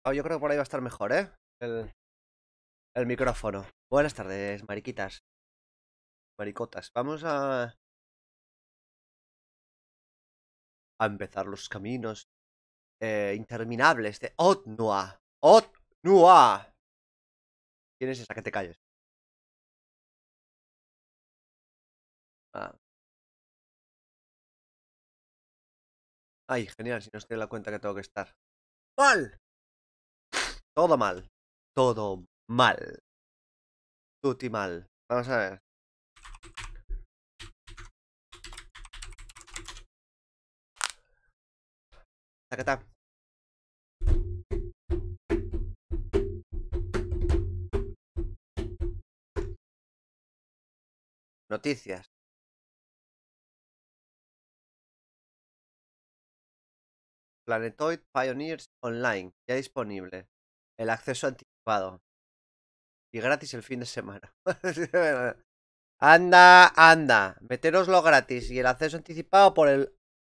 Oh, yo creo que por ahí va a estar mejor, ¿eh? El micrófono. Buenas tardes, mariquitas, maricotas. Vamos a empezar los caminos interminables de Otnua. ¡Otnua! ¿Quién es esa? Que te calles. Ah. Ay, genial, si no estoy en la cuenta que tengo que estar. ¡Mal! Todo mal. Todo mal. Tutti mal. Vamos a ver. Tacatá. Noticias. Planetoid Pioneers Online. Ya disponible. El acceso anticipado. Y gratis el fin de semana. Anda, anda. Meteroslo gratis y el acceso anticipado por el...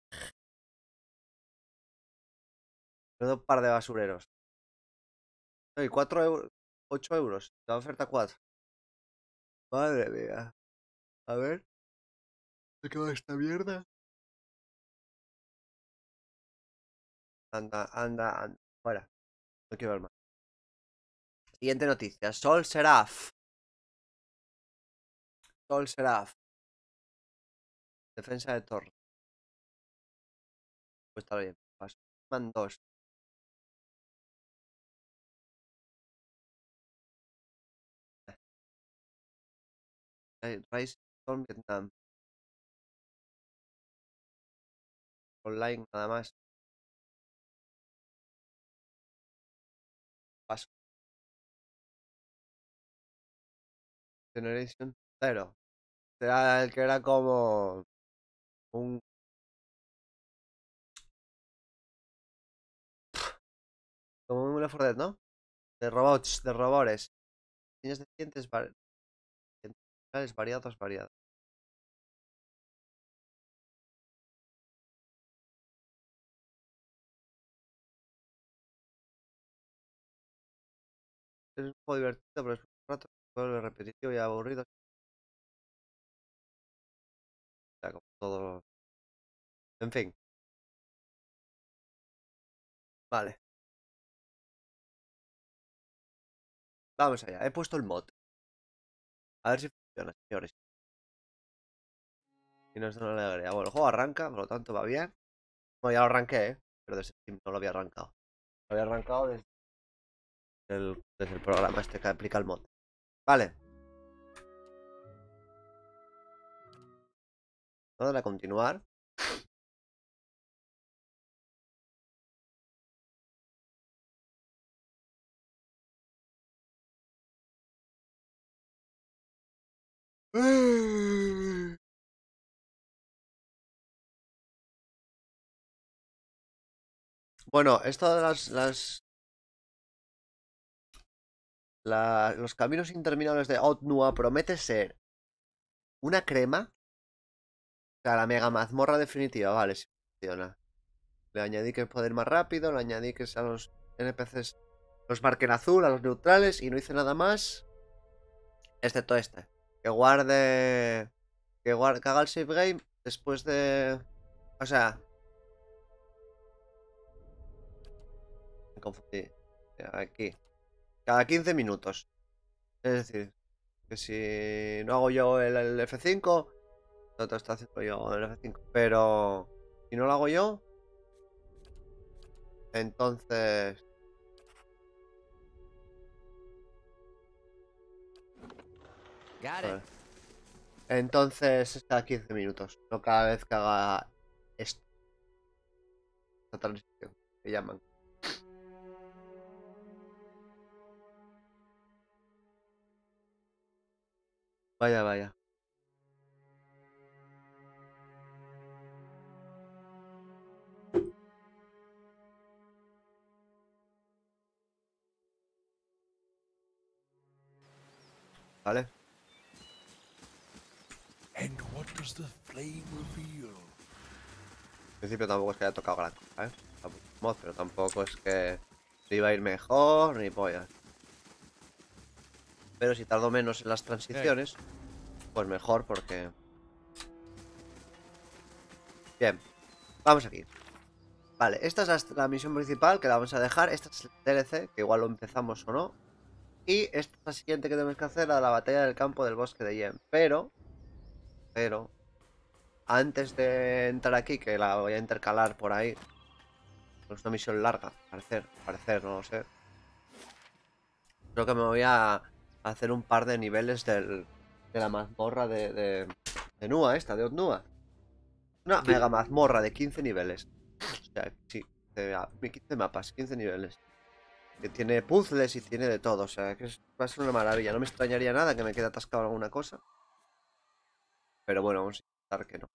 Un par de basureros. Y 4 euros. 8 euros. La oferta 4. Madre mía. A ver. ¿De qué va esta mierda? Anda, anda, anda. Fuera. No quiero ver más. Siguiente noticia. Sol Seraph. Sol Seraph. Defensa de torre. Pues está bien. Man 2. Rise Storm Vietnam. Online nada más. Paso. Generation 0. Será el que era como un... Como un Left 4 Dead, ¿no? De robots, de robores. Diseños de dientes variados, variados. Es un juego divertido, pero es un rato se vuelve repetitivo y aburrido. O sea, como todo. En fin, vale. Vamos allá. He puesto el mod. A ver si funciona, señores. Y nos da una alegría. Bueno, el juego arranca, por lo tanto va bien. Bueno, ya lo arranqué, ¿eh? Pero desde Steam no lo había arrancado. Lo había arrancado desde el programa este que aplica el mod. Vale. Vamos a continuar. Bueno, esto de los caminos interminables de Otnua promete ser una crema. O sea, la mega mazmorra definitiva, vale, si funciona. Le añadí que poder más rápido, le añadí que a los NPCs los marquen azul, a los neutrales, y no hice nada más. Excepto este. Que guarde. Que haga el save game después de. O sea. Me confundí. Aquí. Cada 15 minutos. Es decir, que si no hago yo el F5, otro está haciendo yo el F5. Pero si no lo hago yo, entonces. A ver. Entonces es cada 15 minutos. No cada vez que haga esto. Esta transición. Que llaman. Vaya, vaya. ¿Vale? And what does the flame reveal? Al principio tampoco es que haya tocado gran cosa, ¿eh? Mod, pero tampoco es que Ni va a ir mejor, ni pollas. Pero si tardo menos en las transiciones, pues mejor porque... Bien, vamos aquí. Vale, esta es la misión principal que la vamos a dejar. Esta es el DLC, que igual lo empezamos o no. Y esta es la siguiente que tenemos que hacer, la batalla del campo del bosque de Yen. Pero, antes de entrar aquí, que la voy a intercalar por ahí. Es una misión larga, parecer, no lo sé. Creo que me voy a hacer un par de niveles de la mazmorra de Nua, esta, de Otnua. Una mega mazmorra de 15 niveles. O sea, sí, 15 mapas, 15 niveles. Que tiene puzzles y tiene de todo. O sea, que va a ser una maravilla. No me extrañaría nada que me quede atascado en alguna cosa. Pero bueno, vamos a intentar que no.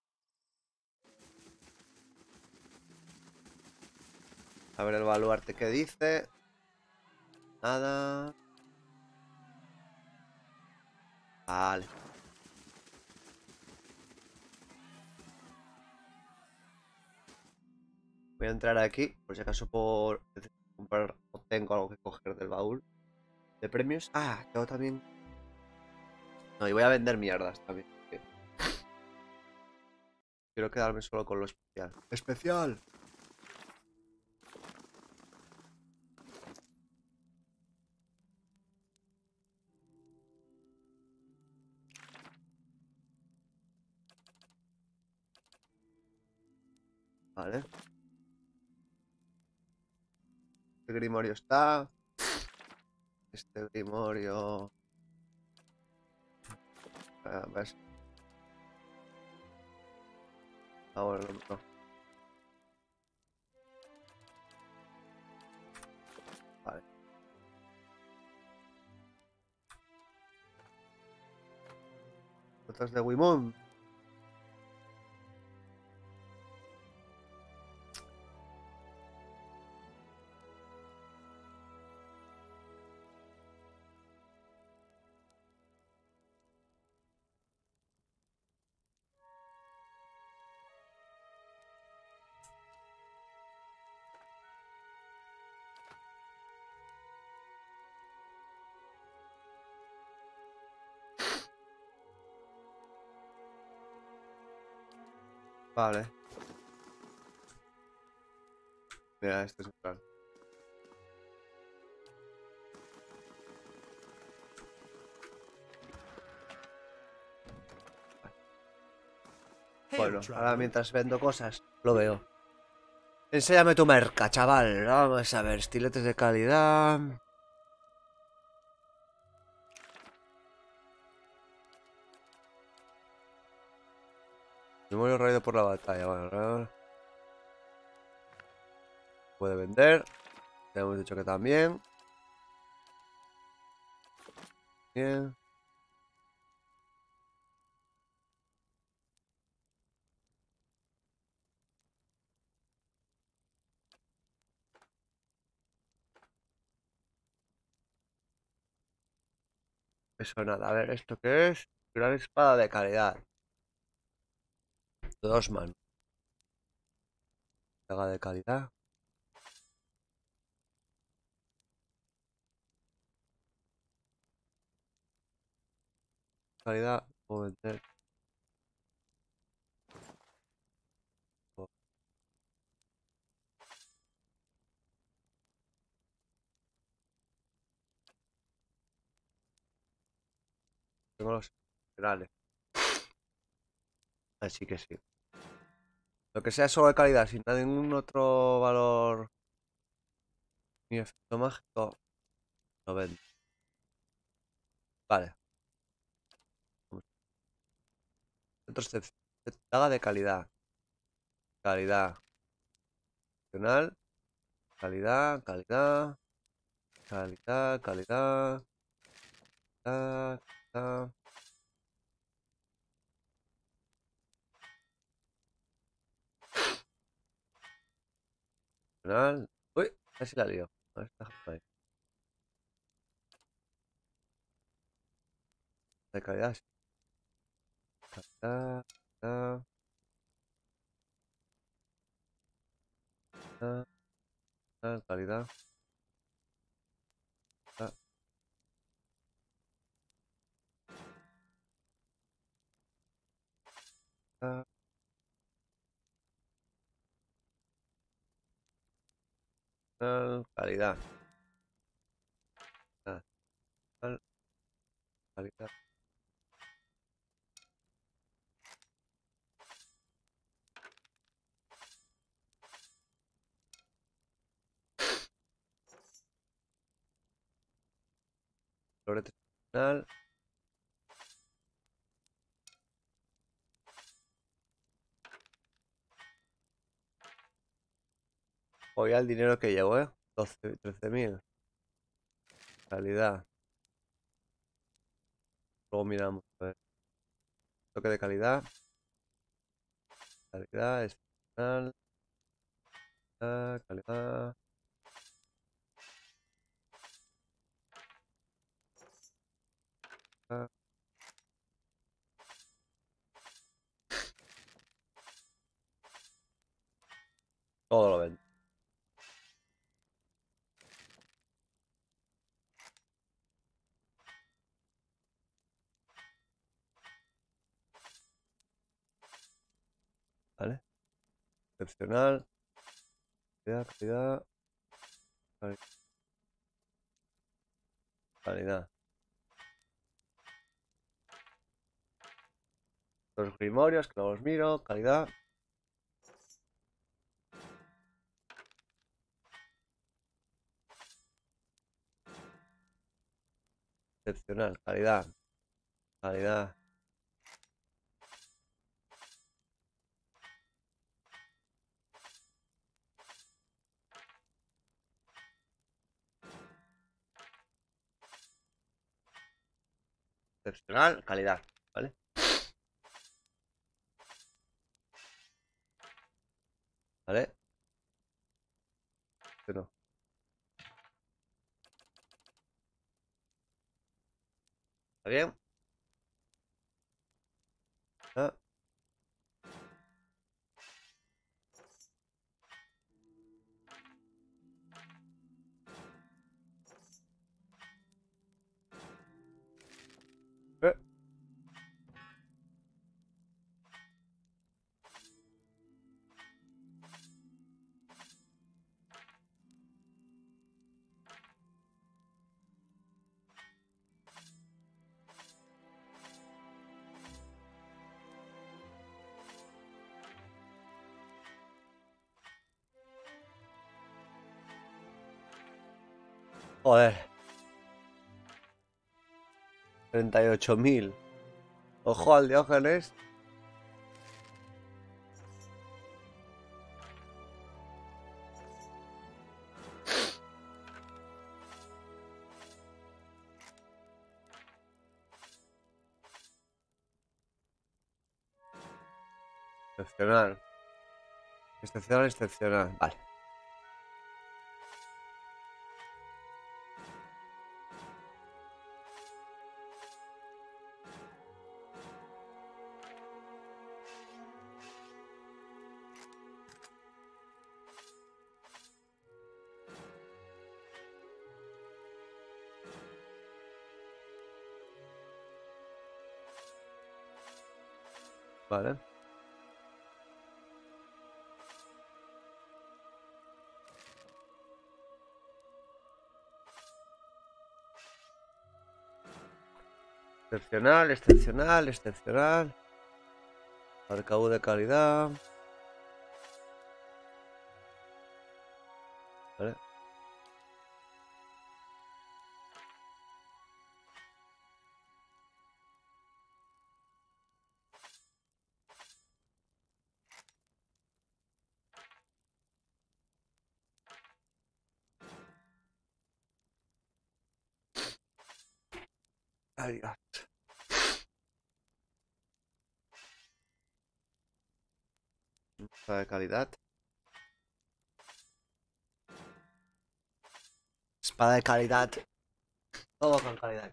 A ver el baluarte que dice. Nada. Vale. Voy a entrar aquí, por si acaso por comprar o tengo algo que coger del baúl de premios. Ah, tengo también. No, y voy a vender mierdas también. Sí. Quiero quedarme solo con lo especial. ¡Especial! Vale. Este grimorio está. Este grimorio. ¿Ves? Ahora no, no. Vale. Fotos de Wimon. Vale. Mira, este es un plan. Bueno, ahora mientras vendo cosas, lo veo. Enséñame tu merca, chaval. Vamos a ver, estiletes de calidad. Memorio raído por la batalla. Bueno, puede vender. Ya hemos dicho que también. Bien. Eso nada. A ver, ¿esto qué es? Gran espada de calidad. De 2 manos. Daga de calidad. Calidad. Puedo vender. Tengo los generales. Así que sí. Lo que sea solo de calidad, sin ningún otro valor ni efecto mágico, lo vendo. Vale. Entonces, daga de calidad. Calidad. Opcional. Calidad, calidad. Calidad, calidad. Calidad, calidad. Opcional. Uy, casi la lío. A ver, déjame ahí. De calidad, sí. Calidad, calidad, calidad, calidad. Calidad. Calidad. Florete excepcional. Voy al dinero que llevo, 13.000. Calidad. Luego miramos. A ver. Toque de calidad. Calidad excepcional. Calidad. Todo lo vendo. ¿Vale? Excepcional. Calidad, calidad. Calidad. Los grimorios, que no los miro. Calidad. Excepcional. Calidad. Calidad. Excepcional. Calidad. ¿Vale? ¿Vale? No. ¿Está bien? Ah. Eh. Joder. 38.000. Ojo al Diógenes. Excepcional. Excepcional, excepcional. Vale. Vale. Excepcional, excepcional, excepcional. Arcabuz de calidad. Vale. Ay, Dios. Espada de calidad. Espada de calidad. Todo con calidad.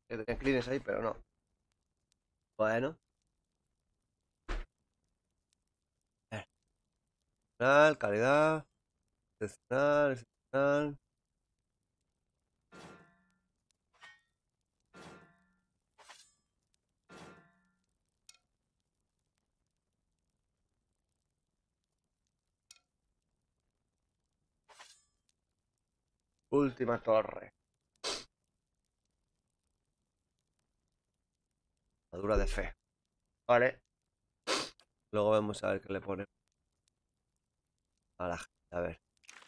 Que tenía clines ahí, pero no. Bueno. Excepcional, calidad. Excepcional, excepcional. Última torre. Armadura de fe. Vale. Luego vamos a ver qué le pone a la gente. A ver.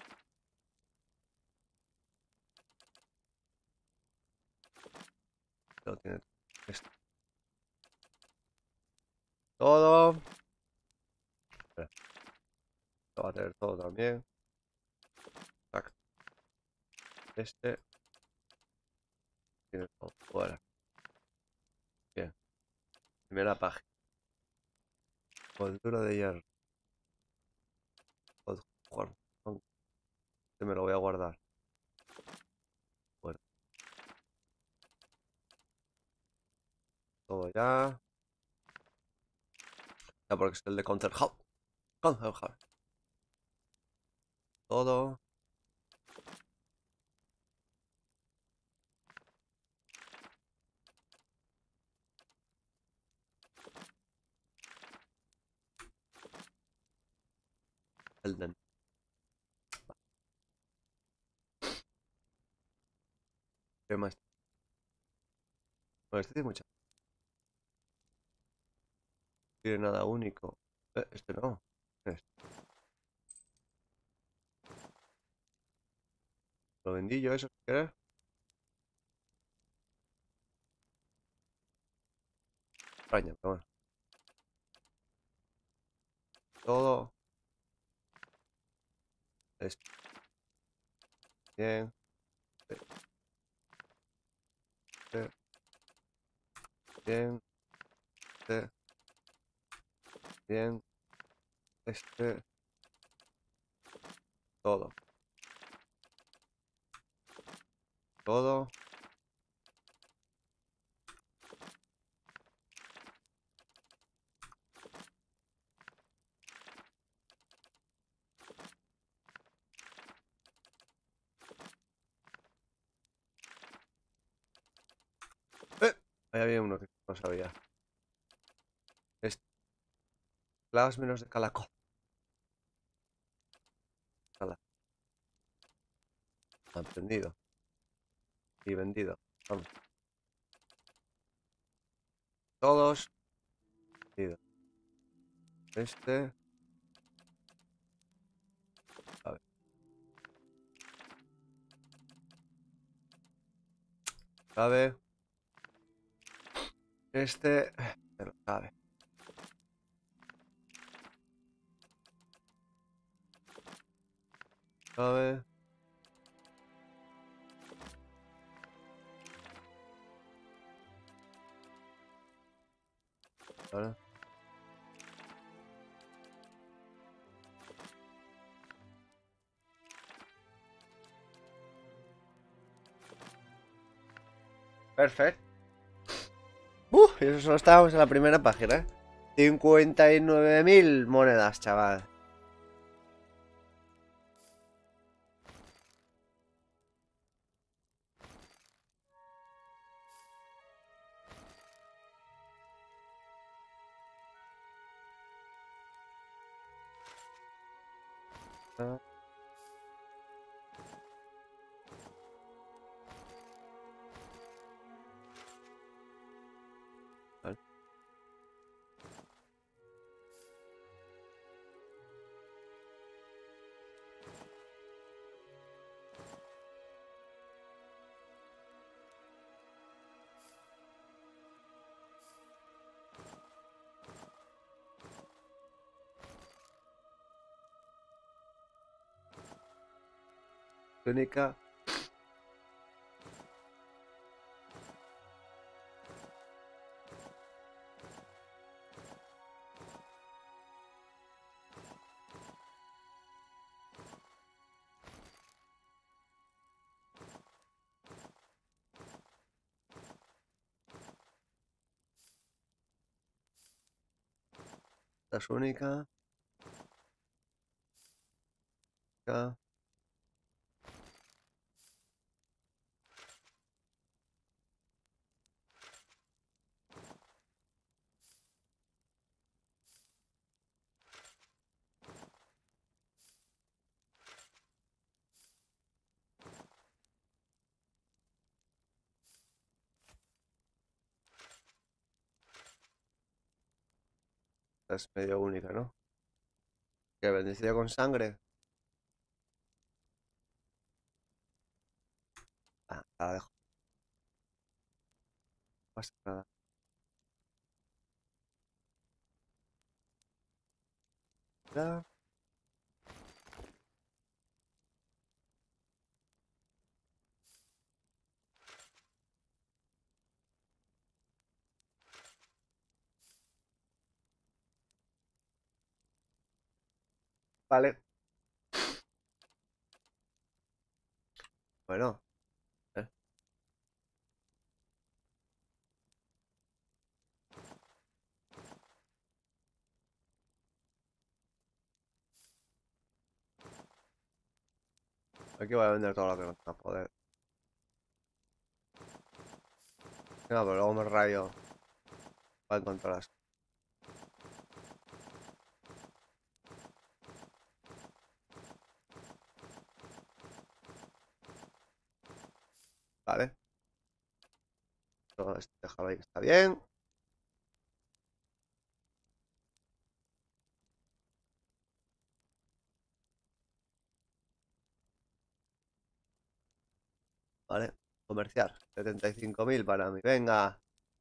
Lo tiene esto. Todo. Espera. Lo va a tener todo también. Exacto. Este. Tiene todo. Fuera. Bien. Primera página. Moldura de hierro. Joder, este me lo voy a guardar. Bueno. Todo ya. Ya porque es el de Counter Hub. Counter Hub. Todo. Elden. ¿Qué más? Bueno, este tiene mucha. No tiene nada único. Este no. Este. Lo vendí yo eso, si quieres. Extraña, pero bueno. Todo. Este. Bien. Este. Bien. Este. Bien. Este. Todo. Todo. ¡Eh! Ahí había uno que no sabía. Este. Clavos menos de calaco. Cala. Aprendido. Y vendido. Vamos. Todos. Vendido. Este. A ver. Cabe. Este. Pero cabe. Cabe. Vale. Perfecto. Y eso solo estábamos en la primera página, ¿eh? 59.000 monedas, chaval. Ah, vale. Túnica. Esta es única. Única. Esta es medio única, ¿no? ¿Qué bendecido con sangre? Ah, la dejo. No pasa nada. Ya. Vale. Bueno. eh, Aquí voy a vender todo lo que no tenga poder. No, pero luego me rayo para encontrarlas. Vale. Todo esto, déjalo ahí, está bien. Vale. Comerciar. 75.000 para mí. Venga.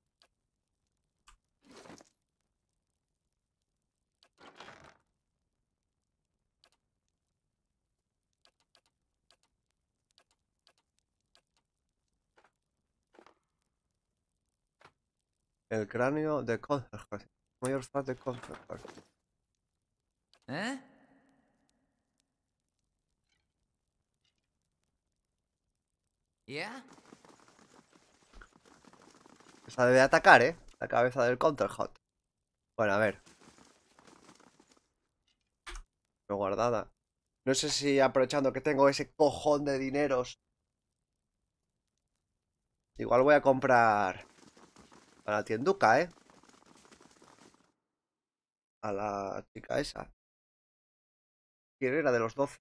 El cráneo de Concerhurst. Mayor fan de Concerhurst. ¿Eh? ¿Ya? Esa debe atacar, ¿eh? La cabeza del Counterhot. Bueno, a ver. No guardada. No sé si aprovechando que tengo ese cojón de dineros. Igual voy a comprar a la tienduca, ¿eh? A la chica esa. ¿Quién era de los 12?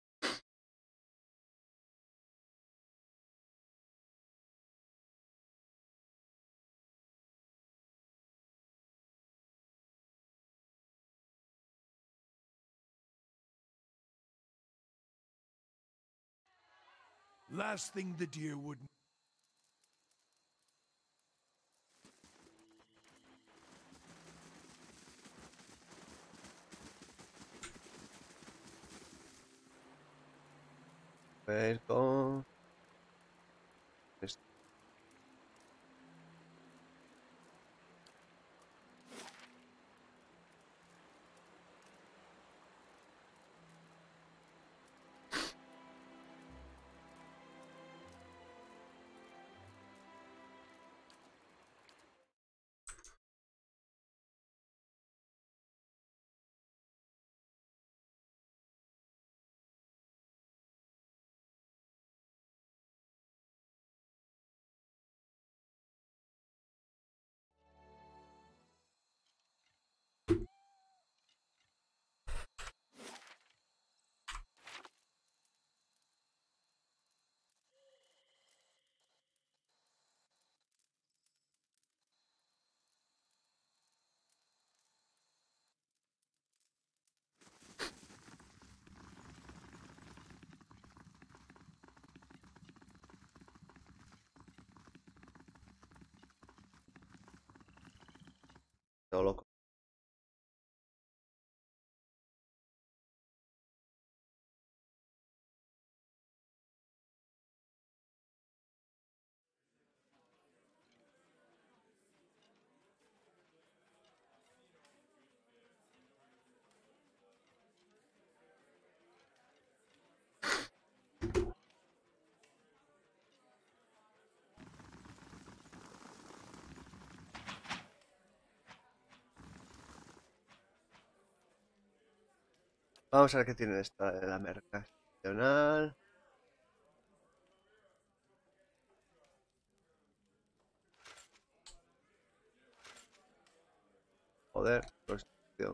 Last thing the deer would. Ver con... Vamos a ver qué tiene esta de la merca estacional. Joder, construcción.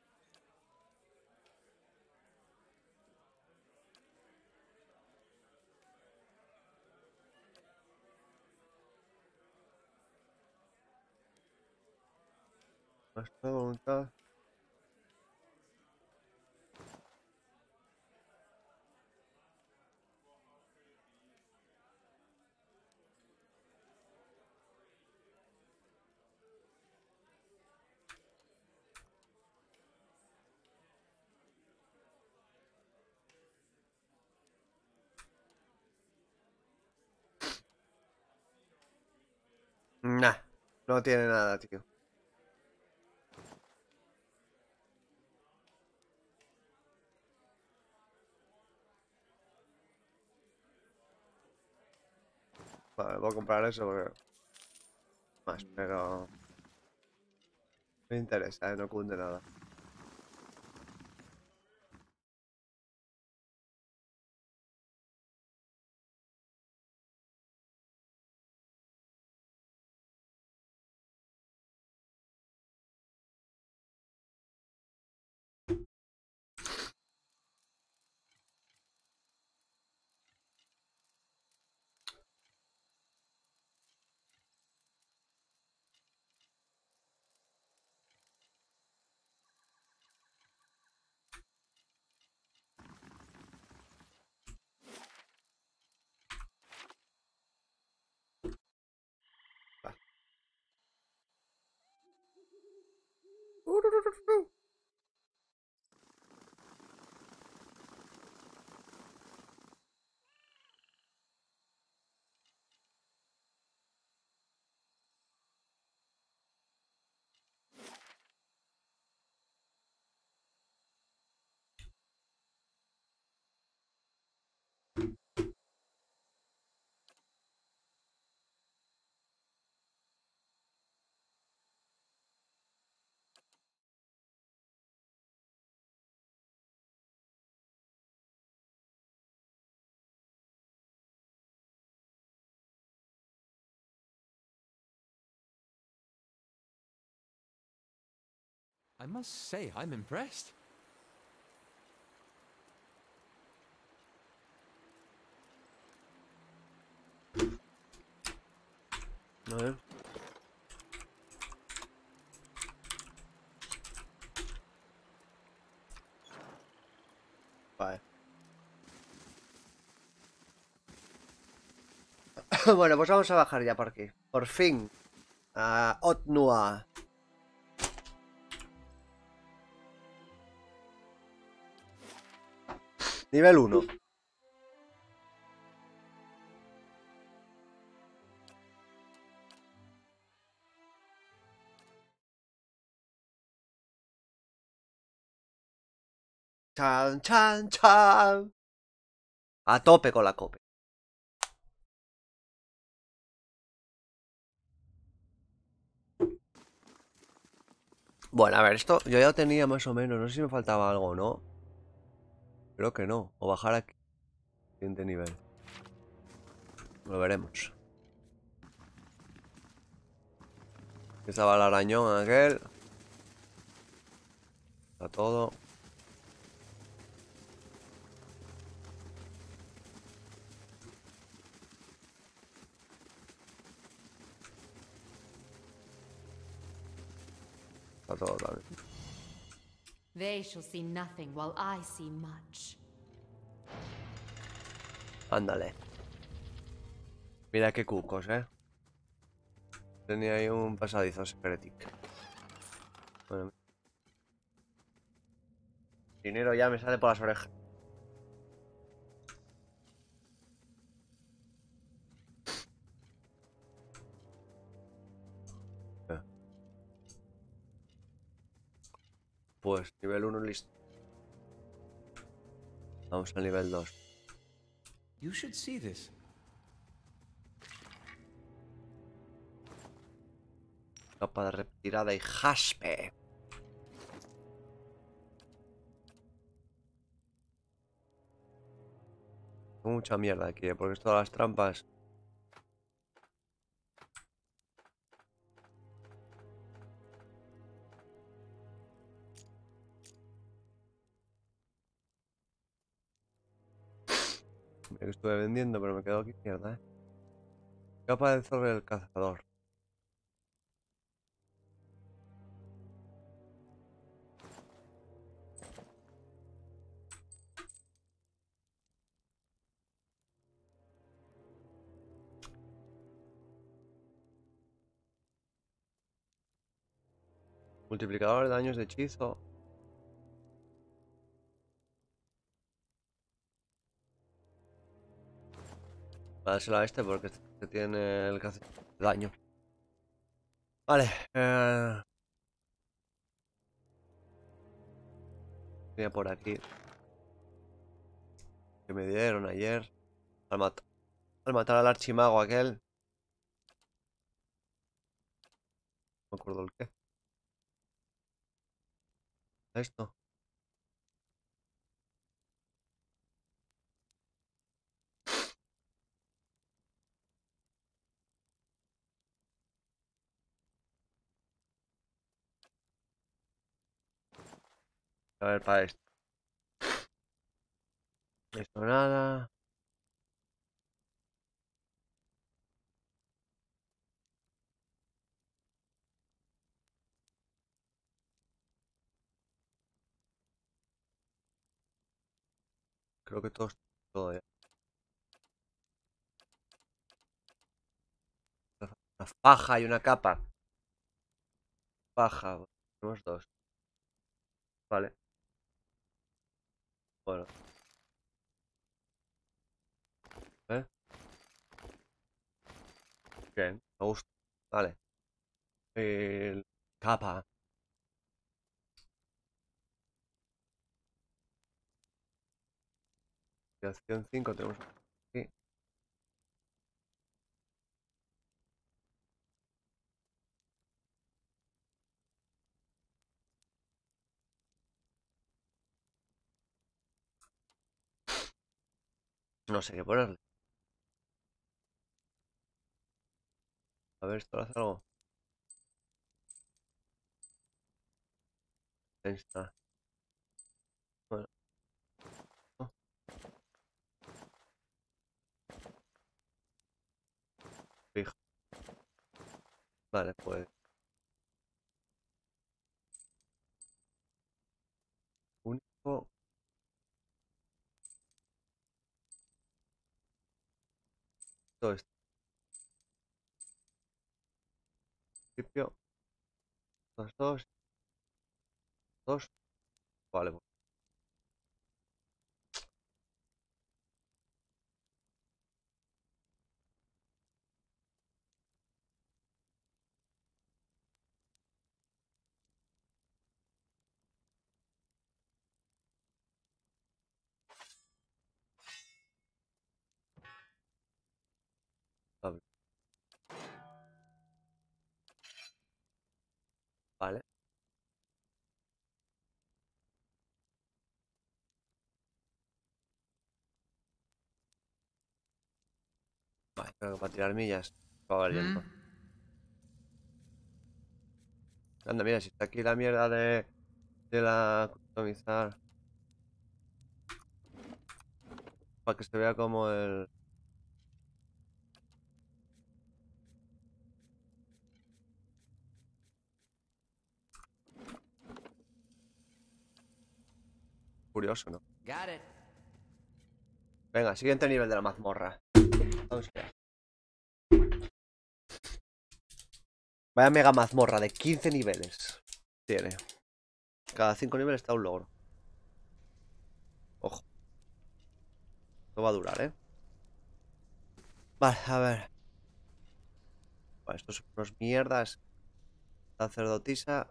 Nuestra voluntad. Nah, no tiene nada, tío. Vale, voy a comprar eso porque más, pero no me interesa, no cunde nada. Vale. I must say, I'm impressed. A ver. Vale. Bueno, pues vamos a bajar ya por aquí. Por fin. A Otnua. Nivel 1. Chan, chan, chan. A tope con la cope. Bueno, a ver, esto yo ya lo tenía más o menos. No sé si me faltaba algo, ¿no? Creo que no. O bajar aquí. Siguiente nivel. Lo veremos. Estaba el arañón aquel. Está todo. Está todo también. They shall see nothing while I see much. Ándale. Mira qué cucos, ¿eh? Tenía ahí un pasadizo secretic. Bueno. Dinero ya me sale por las orejas. Pues nivel 1 listo. Vamos al nivel 2. You should see this. Capa de retirada y jaspe. Tengo mucha mierda aquí, porque todas las trampas. Me estuve vendiendo, pero me quedo aquí mierda, Capa de zorro del cazador. Multiplicador de daños de hechizo. Voy a dárselo a este porque este tiene el que hace daño. Vale. Tenía por aquí. Que me dieron ayer. Al matar al archimago aquel. No me acuerdo el qué. Esto. A ver, para esto. Esto nada. Creo que todo ya. Una faja y una capa. Faja. Tenemos dos. Vale. Bueno. ¿Eh? Bien. Me gusta. Vale. Capa. Acción 5 tenemos aquí. No sé qué ponerle. A ver, esto lo hace algo. Ahí está. Bueno. No. Fijo. Vale, pues. Único. Todo esto. Principio. Dos. Dos. Vale, pues. Vale. Vale. Vale, creo que para tirar millas va valiendo. Anda, mira, si está aquí la mierda de la customizar. Para que se vea como el. Curioso, ¿no? Got it. Venga, siguiente nivel de la mazmorra. Vamos allá. Vaya mega mazmorra de 15 niveles. Tiene. Cada 5 niveles está un logro. Ojo. Esto va a durar, ¿eh? Vale, a ver. Vale, estos son unos mierdas. Sacerdotisa.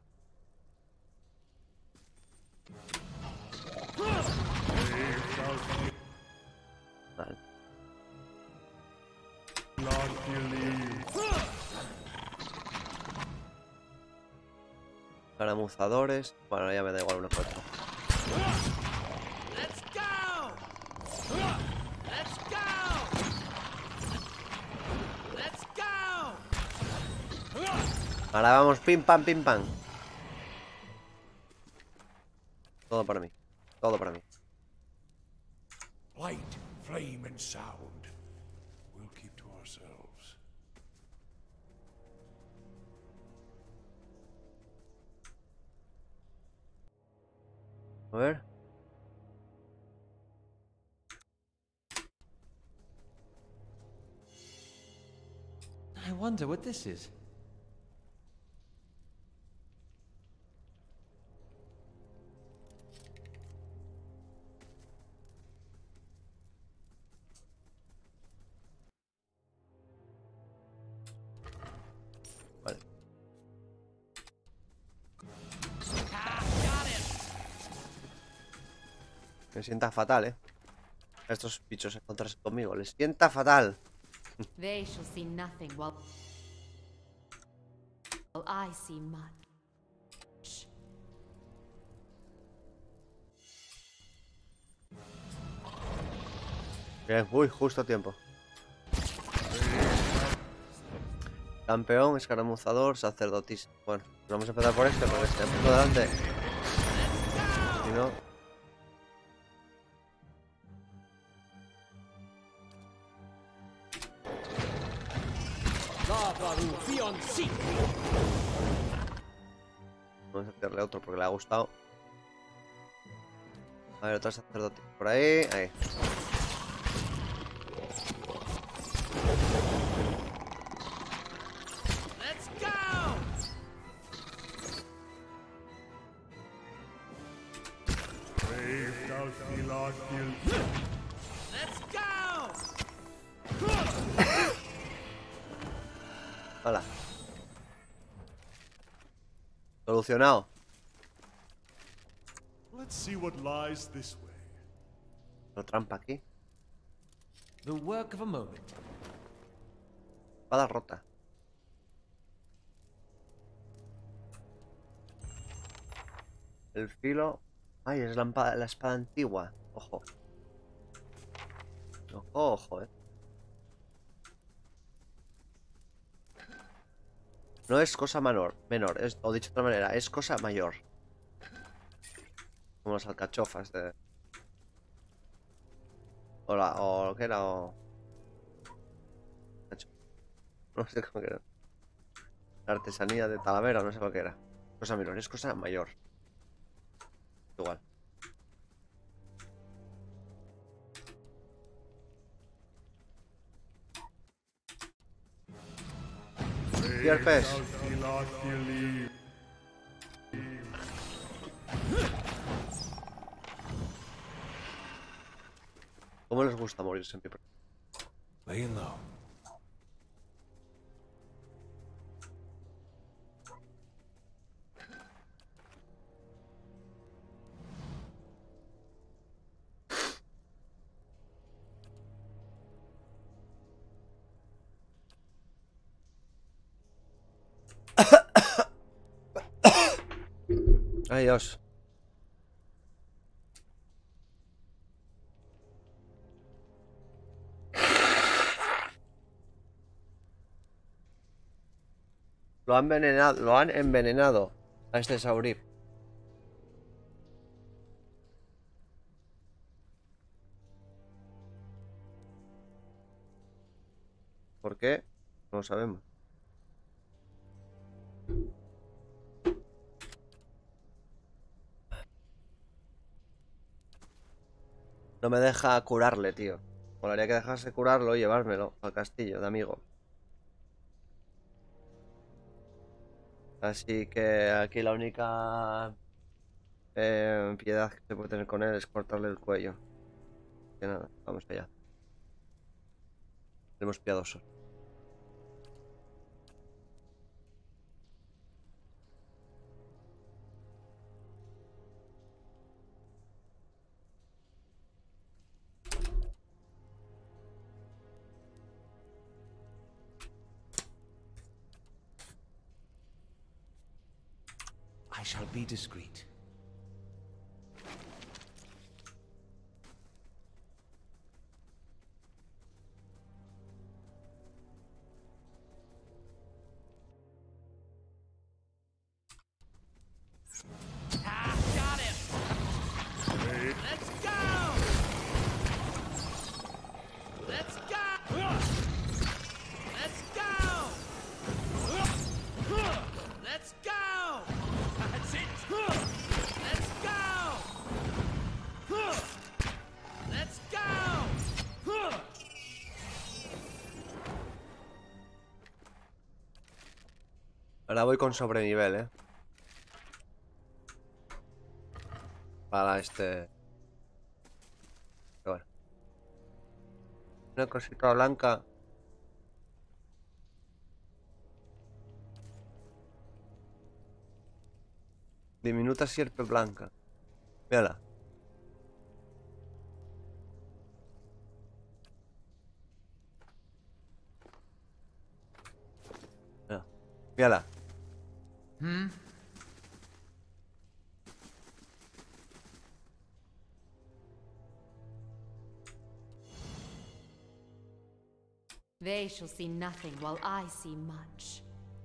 Vale. Caramuzadores. Bueno, ya me da igual uno que otro. Ahora vamos, pim pam, pim pam. Todo para mí. Todo para mí. Light, flame, and sound. We'll keep to ourselves. A ver. I wonder what this is. Vale. Me sienta fatal, estos bichos encontrarse conmigo. Les sienta fatal. They shall see nothing while I see much. Bien, uy, justo a tiempo. Campeón, escaramuzador, sacerdotisa. Bueno, vamos a empezar por este porque está por delante. Si no. Vamos a hacerle otro porque le ha gustado. A ver, otro sacerdote por ahí. Ahí. Hola. Solucionado. Let's see what lies this way. Otra trampa aquí. The work of a moment. Espada rota. El filo. Ay, es la espada antigua. Ojo. Ojo, ojo, No es cosa menor, o dicho de otra manera, es cosa mayor. Como las alcachofas de... o ¿qué era? No sé cómo que era. La artesanía de Talavera, no sé lo que era. Cosa menor, es cosa mayor. Igual. Y el pez. ¿Cómo les gusta morirse en pie? Laying low. Ay, Dios. Lo han envenenado a este Saurí. ¿Por qué? No lo sabemos. No me deja curarle, tío. Molaría que dejase curarlo y llevármelo al castillo de amigo. Así que aquí la única piedad que se puede tener con él es cortarle el cuello. Que nada, vamos allá. Seremos piadosos. I shall be discreet. Ahora voy con sobrenivel, Para este... Pero bueno. Una cosita blanca. Diminuta sierpe blanca. Mírala. Mírala. Mírala. They shall see nothing while I see much.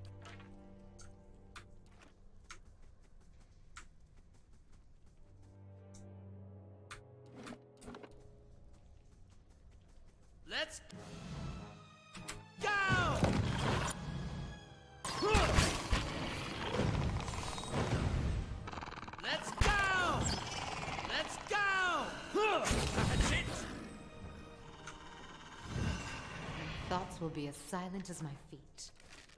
Let's go! Let's go! Let's go! That's it! Thoughts will be as silent as my feet.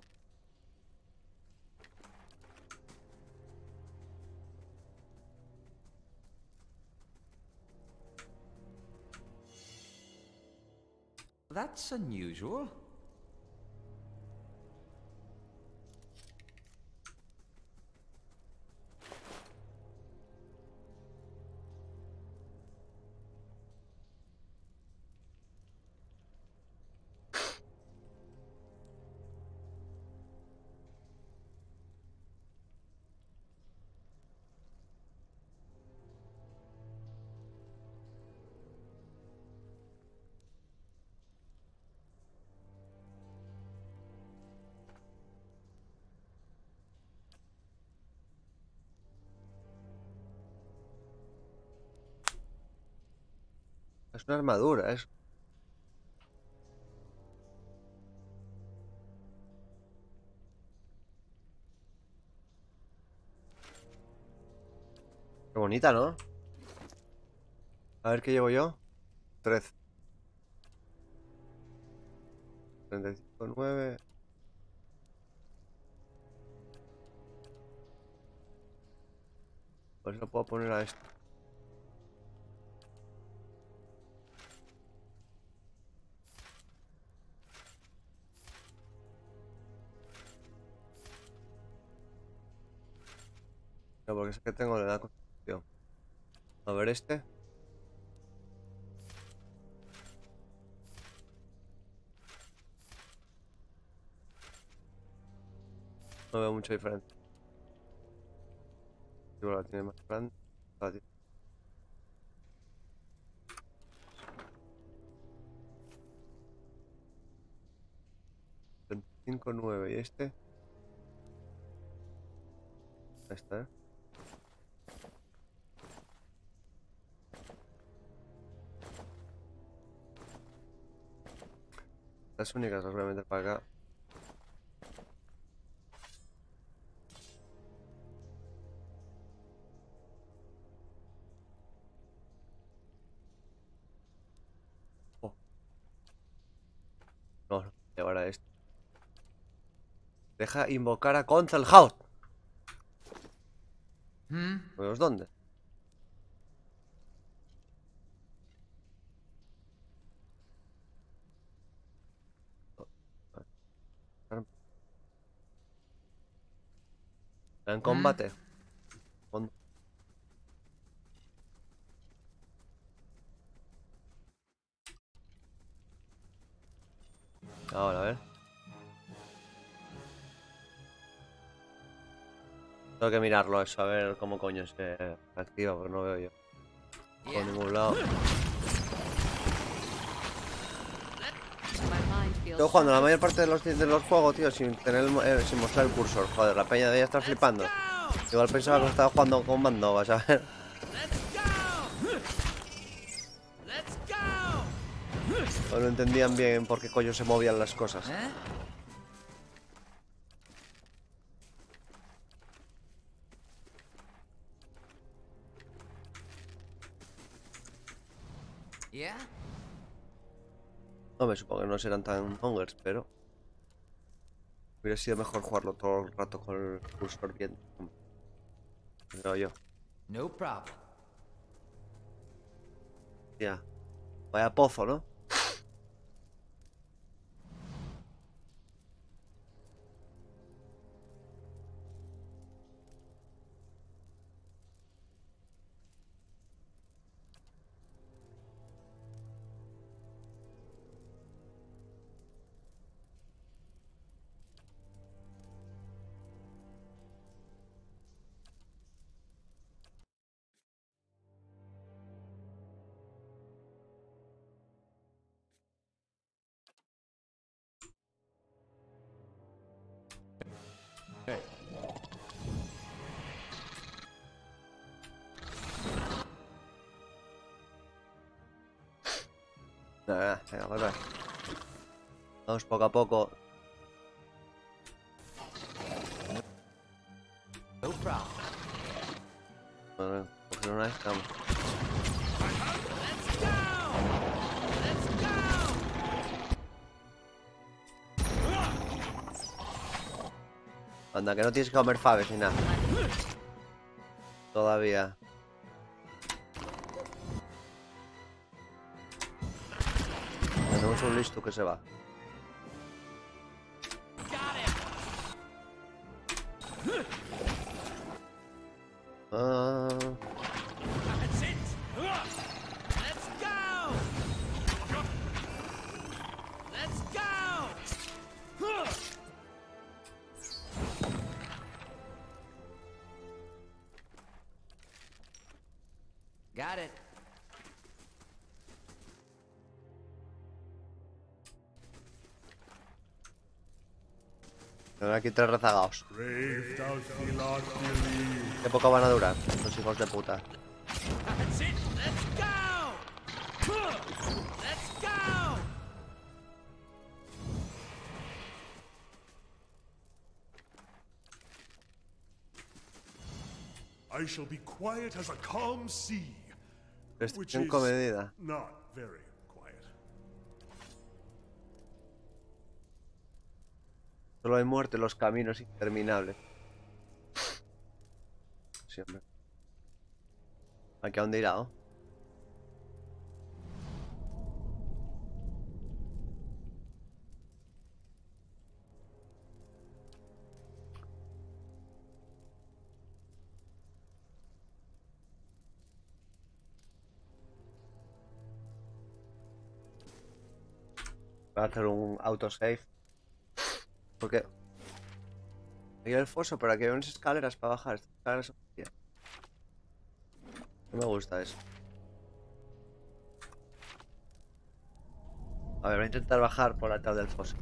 That's unusual. Es una armadura, es. Qué bonita, ¿no? A ver qué llevo yo. 13. 35,9. Pues lo puedo poner a esto. No, porque es que tengo la construcción. A ver este. No veo mucha diferencia. Igual la tiene más grande. La tiene- 25,9. ¿Y este? Ahí está, Las únicas las voy a meter para acá. Oh, no, no. Y ahora este. Deja invocar a Concelhaut. ¿Vemos dónde? En combate. Con- Ahora, a ver. Tengo que mirarlo eso, a ver cómo coño se activa, porque no veo yo. Por ningún lado. My mind feels Estoy jugando la shattered. mayor parte de los juegos, tío, sin tener sin mostrar el cursor. Joder, la peña de ella está flipando. Igual pensaba que estaba jugando con mando, vas a ver. No lo entendían bien por qué coño se movían las cosas. Yeah? No me supongo que no serán tan hungers, pero. Hubiera sido mejor jugarlo todo el rato con el cursor bien. Creo yo. No problem. Ya. Vaya pozo, ¿no? Venga, vuelve. Vamos poco a poco. No problem. Bueno, coger una escama. Let's go! Let's go! Anda, que no tienes que comer faves ni nada. Todavía. Tenemos un listo que se va. Got it! Ah, That's it! Let's go! Let's go! Got it. tengo aquí 3 rezagados. Brave thou Thelos believe. ¿Qué poco van a durar? Los hijos de puta. That's it! Let's go! Let's go! I shall be quiet as a calm sea. Which Restricción is comedida. not very quiet. Solo hay muerte en los caminos interminables. Siempre. ¿Aquí a dónde irá? ¿Oh? Voy a hacer un autosave. Porque aquí hay el foso, pero aquí hay unas escaleras para bajar. Estas escaleras son vacías. No me gusta eso. A ver, voy a intentar bajar por la tarde del foso.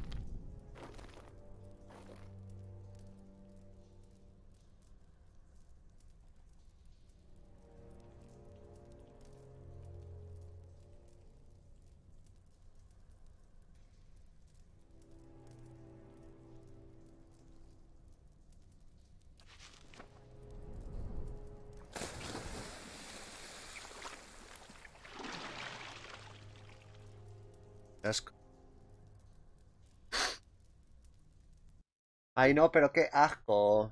Qué asco. Ay, no, pero qué asco.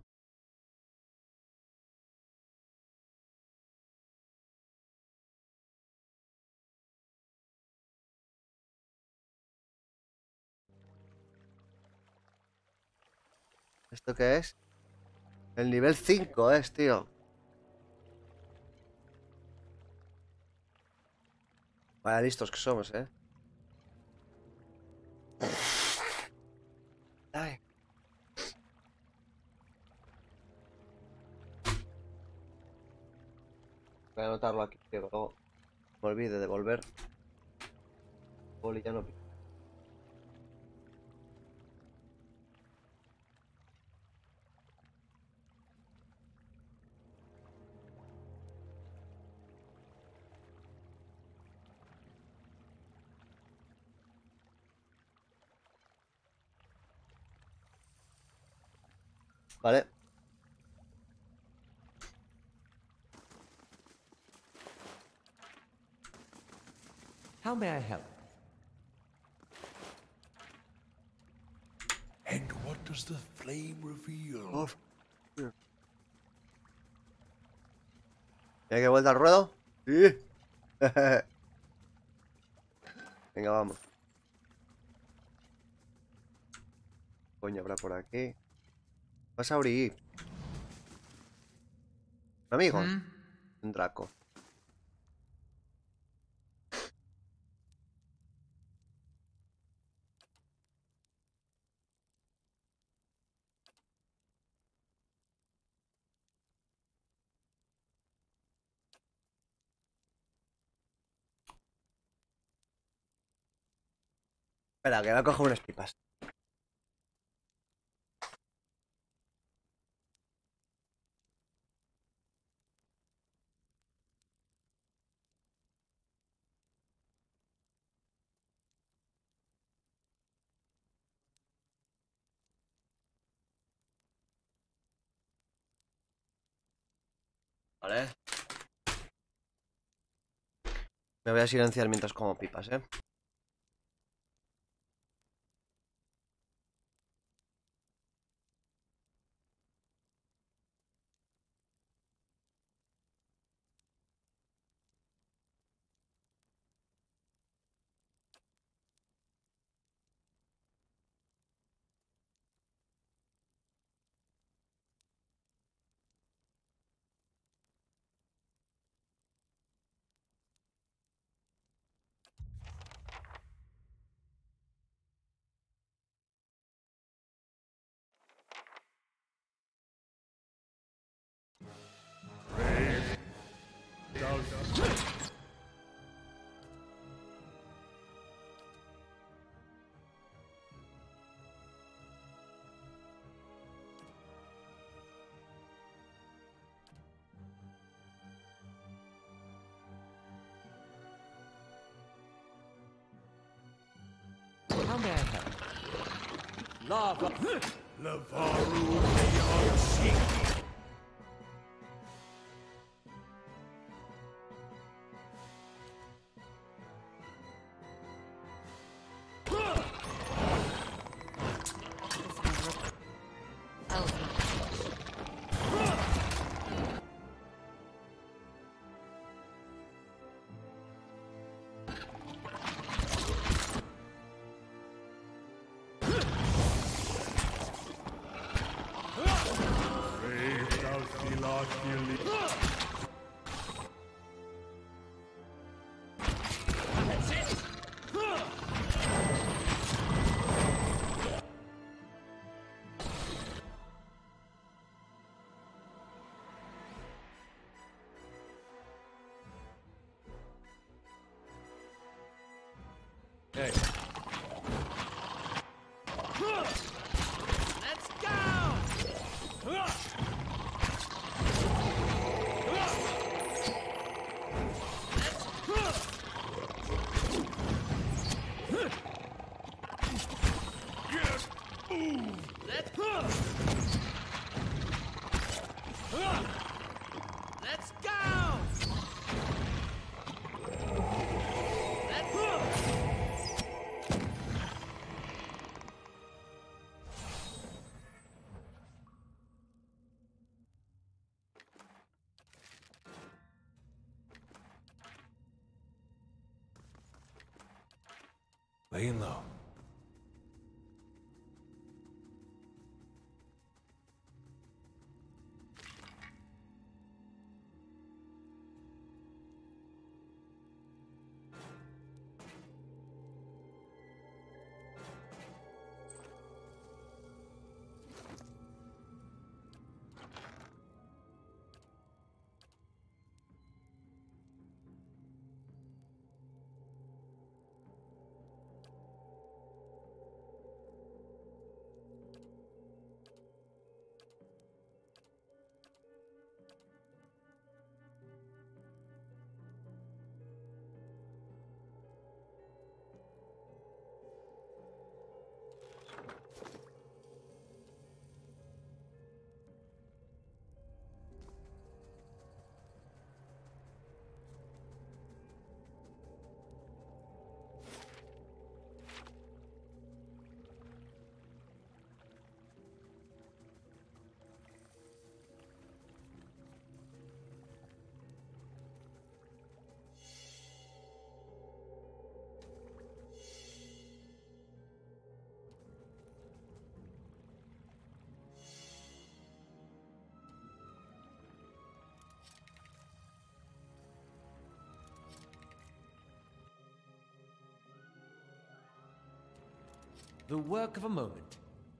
¿Esto qué es? El nivel 5 es, tío. Vaya listos que somos, ¿eh? Ay. Voy a anotarlo aquí, que luego me olvide de volver. Boli ya no. Vale. How may I help? And what does does the flame reveal? Uf. ¿Hay que vuelta al ruedo? Sí. Venga, vamos. Coño, habrá por aquí. Vas a abrir. Amigos. Un Draco. Espera, que voy a coger unas pipas. Vale. Me voy a silenciar mientras como pipas, ¿eh? How may I help? Lava. Lavaru Leon Seek. Hey. Let's go! Let's go! Laying low. The work of a moment.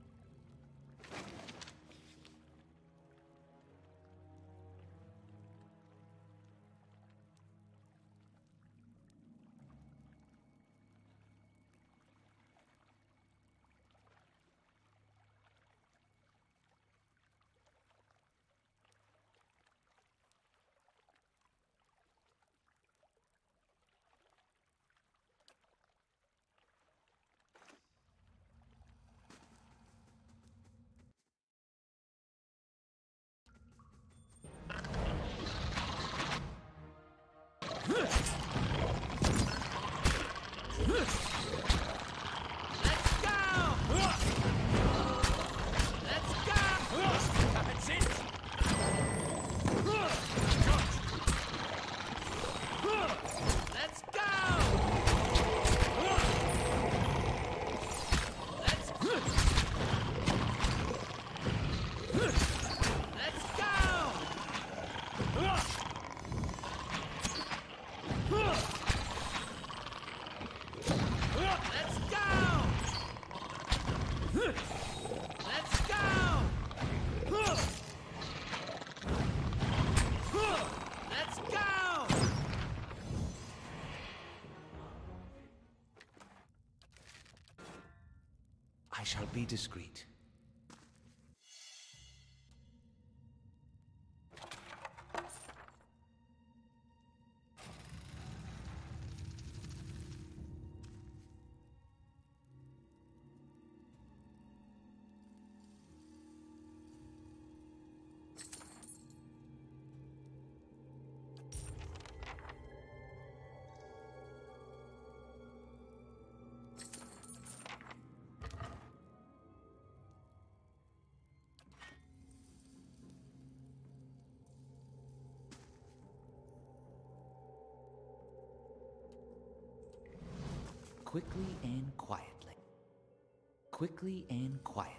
I shall be discreet. Quickly and quietly. Quickly and quietly.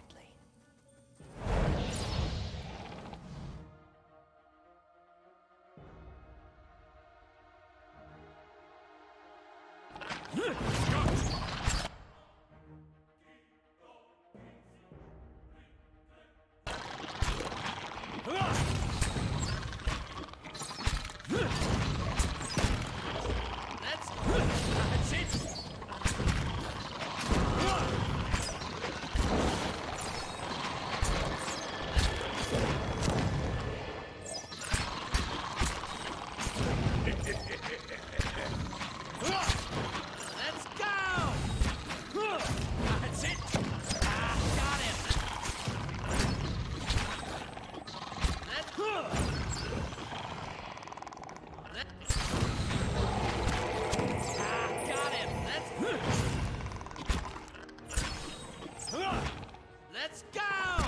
Let's go!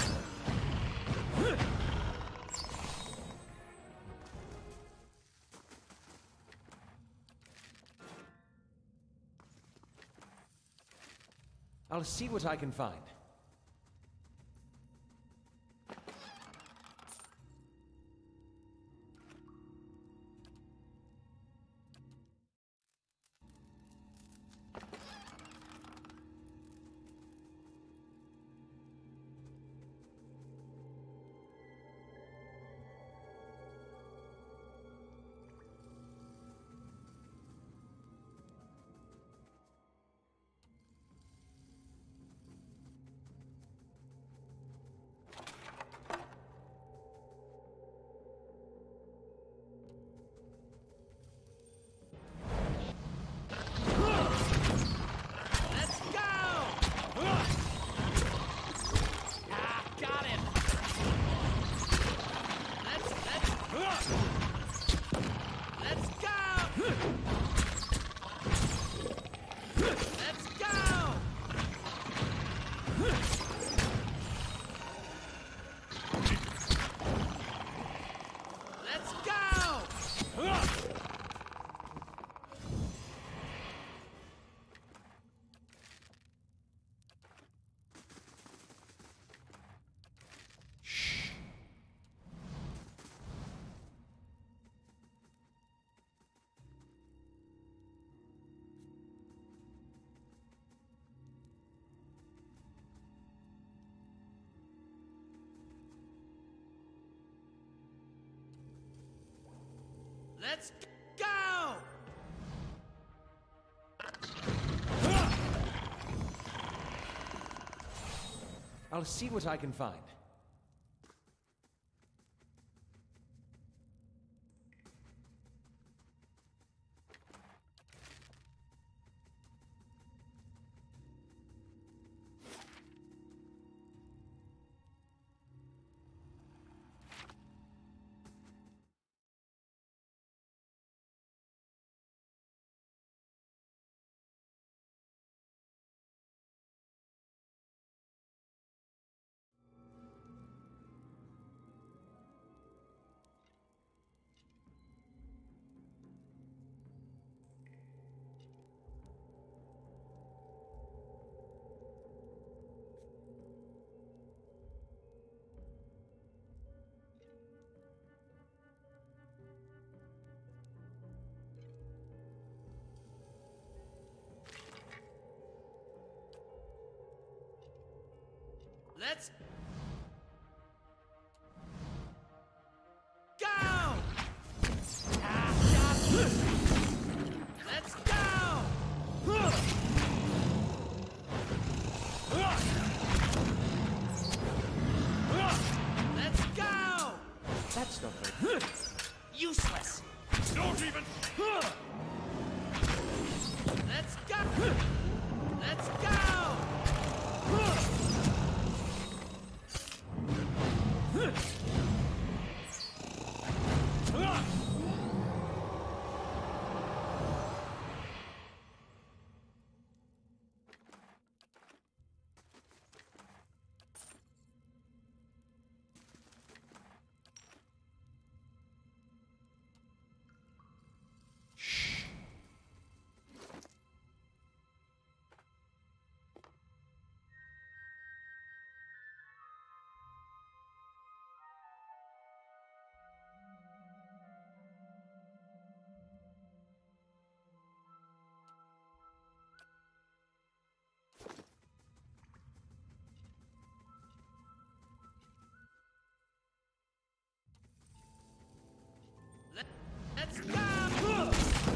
I'll see what I can find. Let's go! I'll see what I can find. Let's go! Let's go! Let's go! That's not very... Useless! Don't even. Let's go! Let's go! Let's go!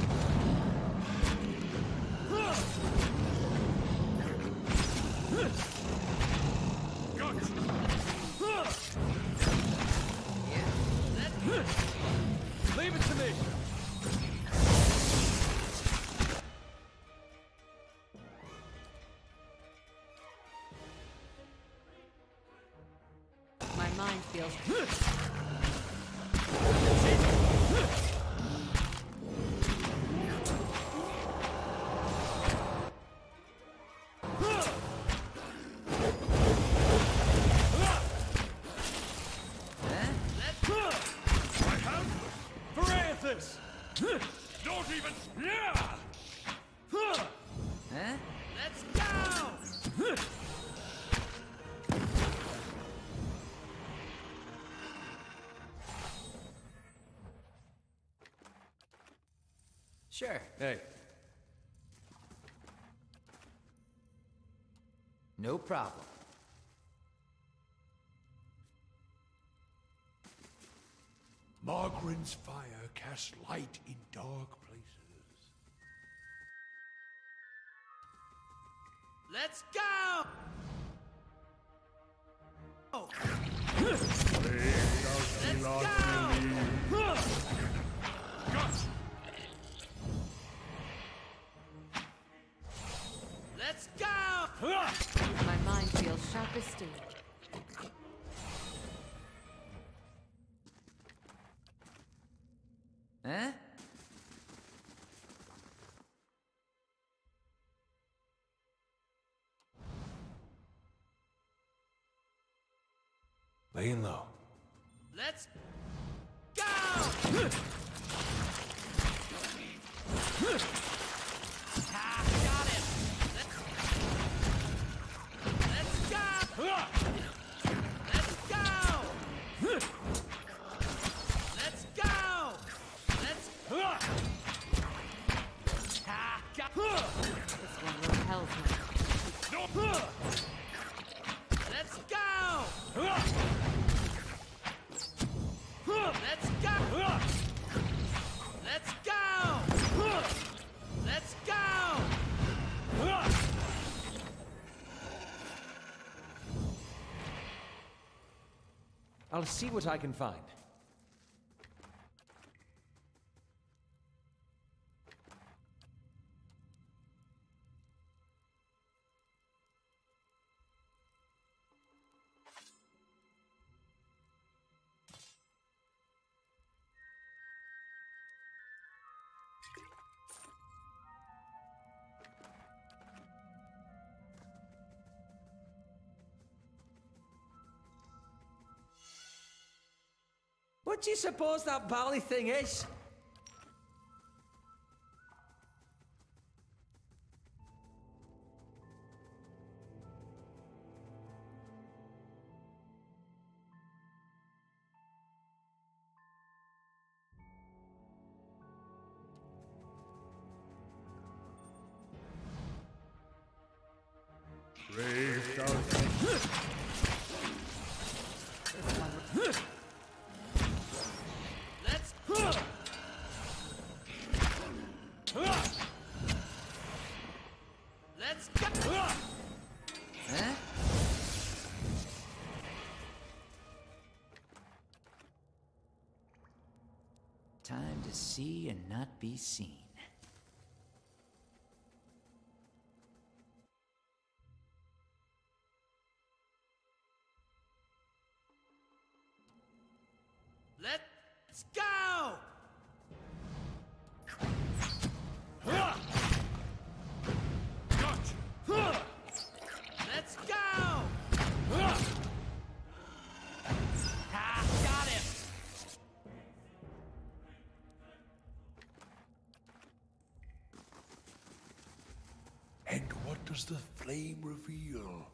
Leave it to me! My mind feels... Parathis! Don't even. Let's go! Sure. Hey. No problem. Margaren's fire casts light in dark places. Let's go! Let's go! Let's go! My mind feels sharp as steel. Huh? Laying low. Let's go! Got him! Let's go! Let's go! Let's go! Let's This one repels me. Let's go! Let's go! I'll see what I can find. What do you suppose that bally thing is? Let's Let's go. Huh? Time to see and not be seen. Let's go. Let's go. Ha, got him. And what does the flame reveal?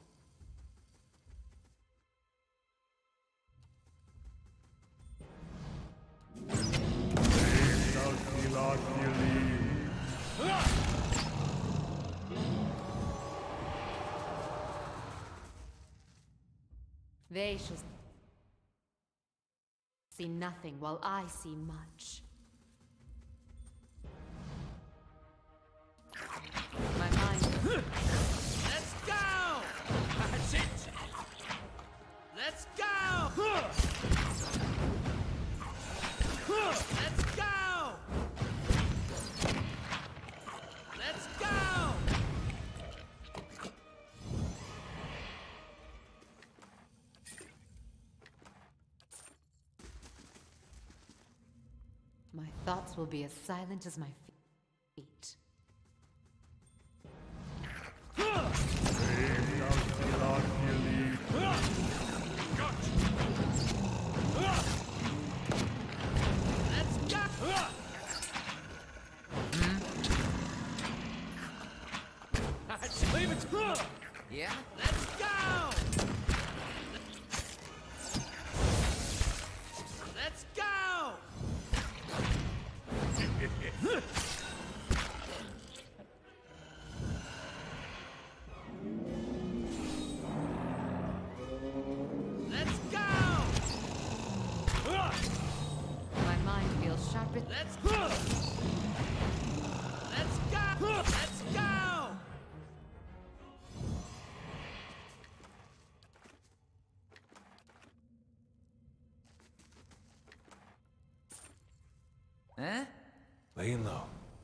They shall see nothing while I see much. My mind. Let's go. That's it. Let's go. Let's go. Let's go. My thoughts will be as silent as my feet. Let's go. Leave it. Yeah? Let's go. Let's go. Let's go. My mind feels sharp. Let's go. Let's go. Let's go. Huh? Laying low.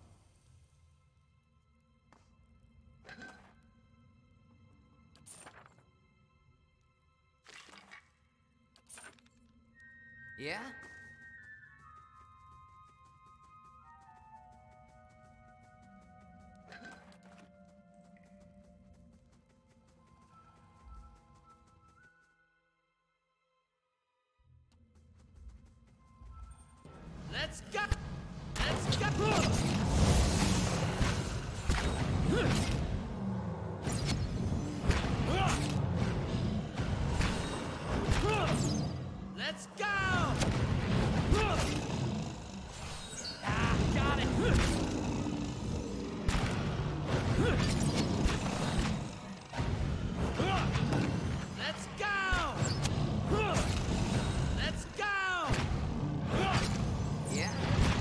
Yeah? Let's go. Let's go. Let's go. Ah, got it. Let's go. Let's go. Yeah?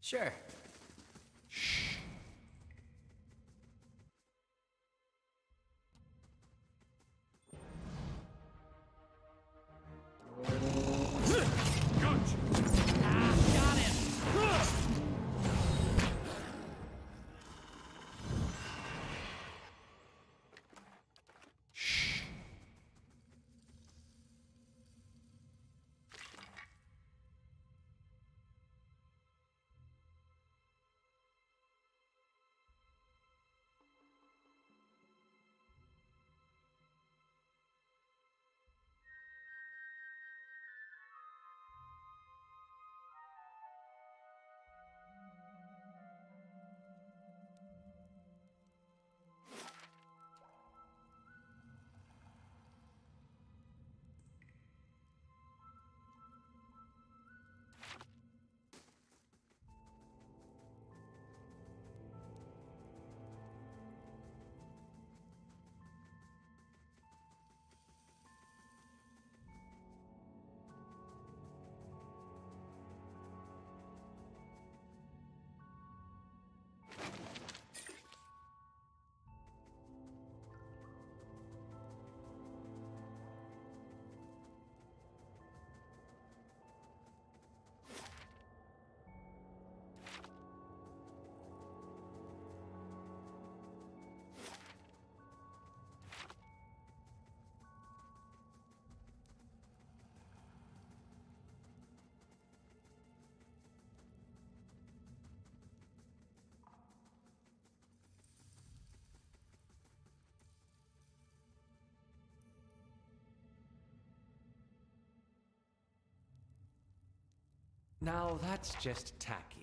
Sure. Ah, got him! Now that's just tacky.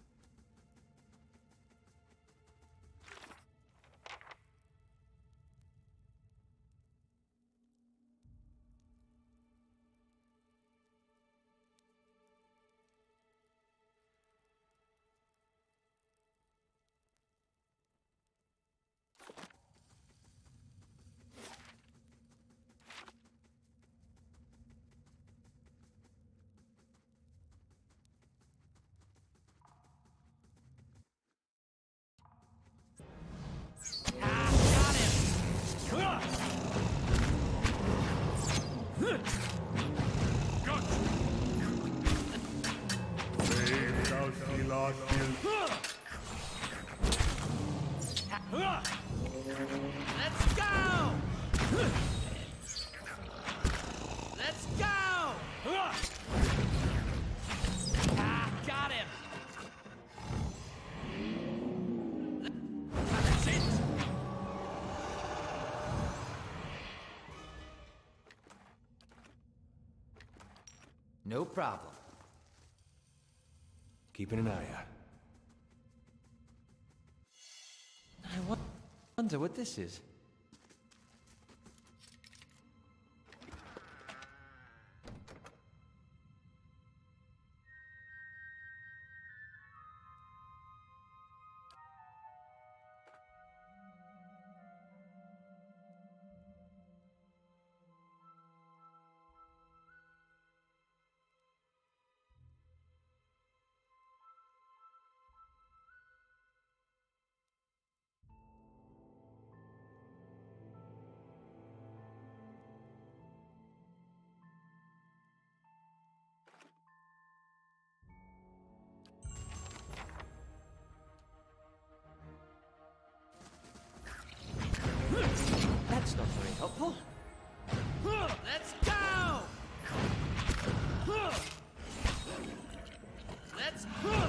Let's go! Let's go! Ah, got him! That's it! No problem. Keeping an eye out. I wonder what this is. That's not very helpful. Let's go! Let's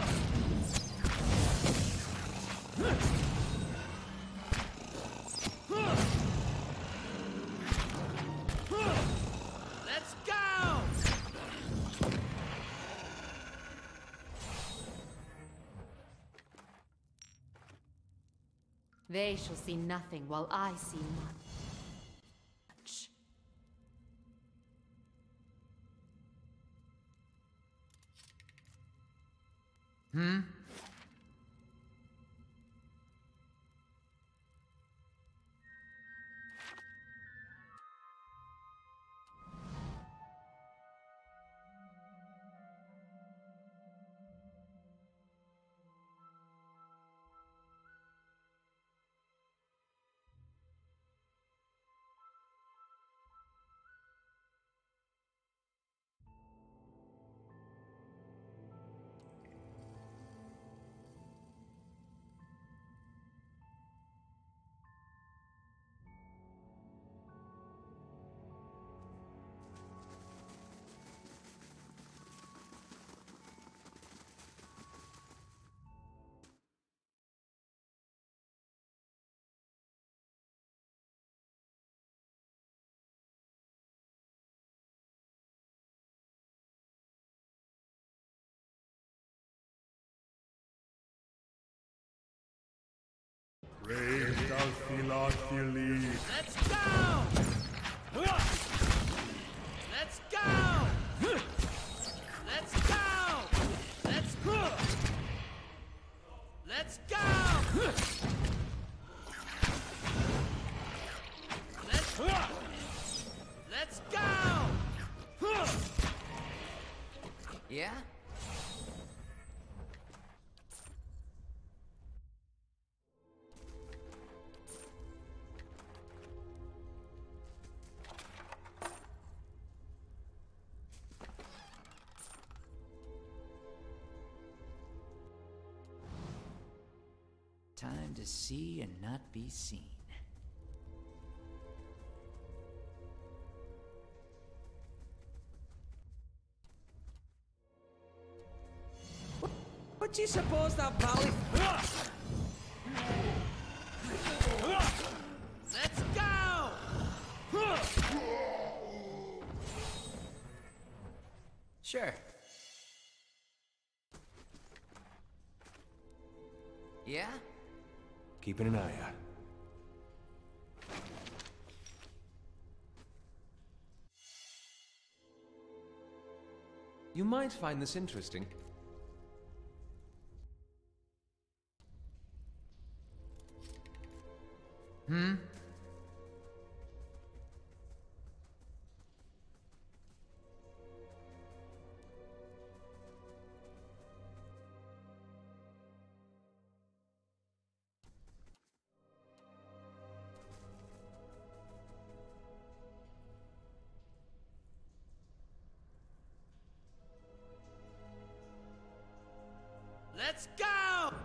Let's go! They shall see nothing while I see much. Let's go! Let's go! Let's go! Let's go! Let's go! Let's go! Yeah? Time to see and not be seen. What do you suppose that valley... Let's go! Sure. Yeah? Keeping an eye out. You might find this interesting. Let's go!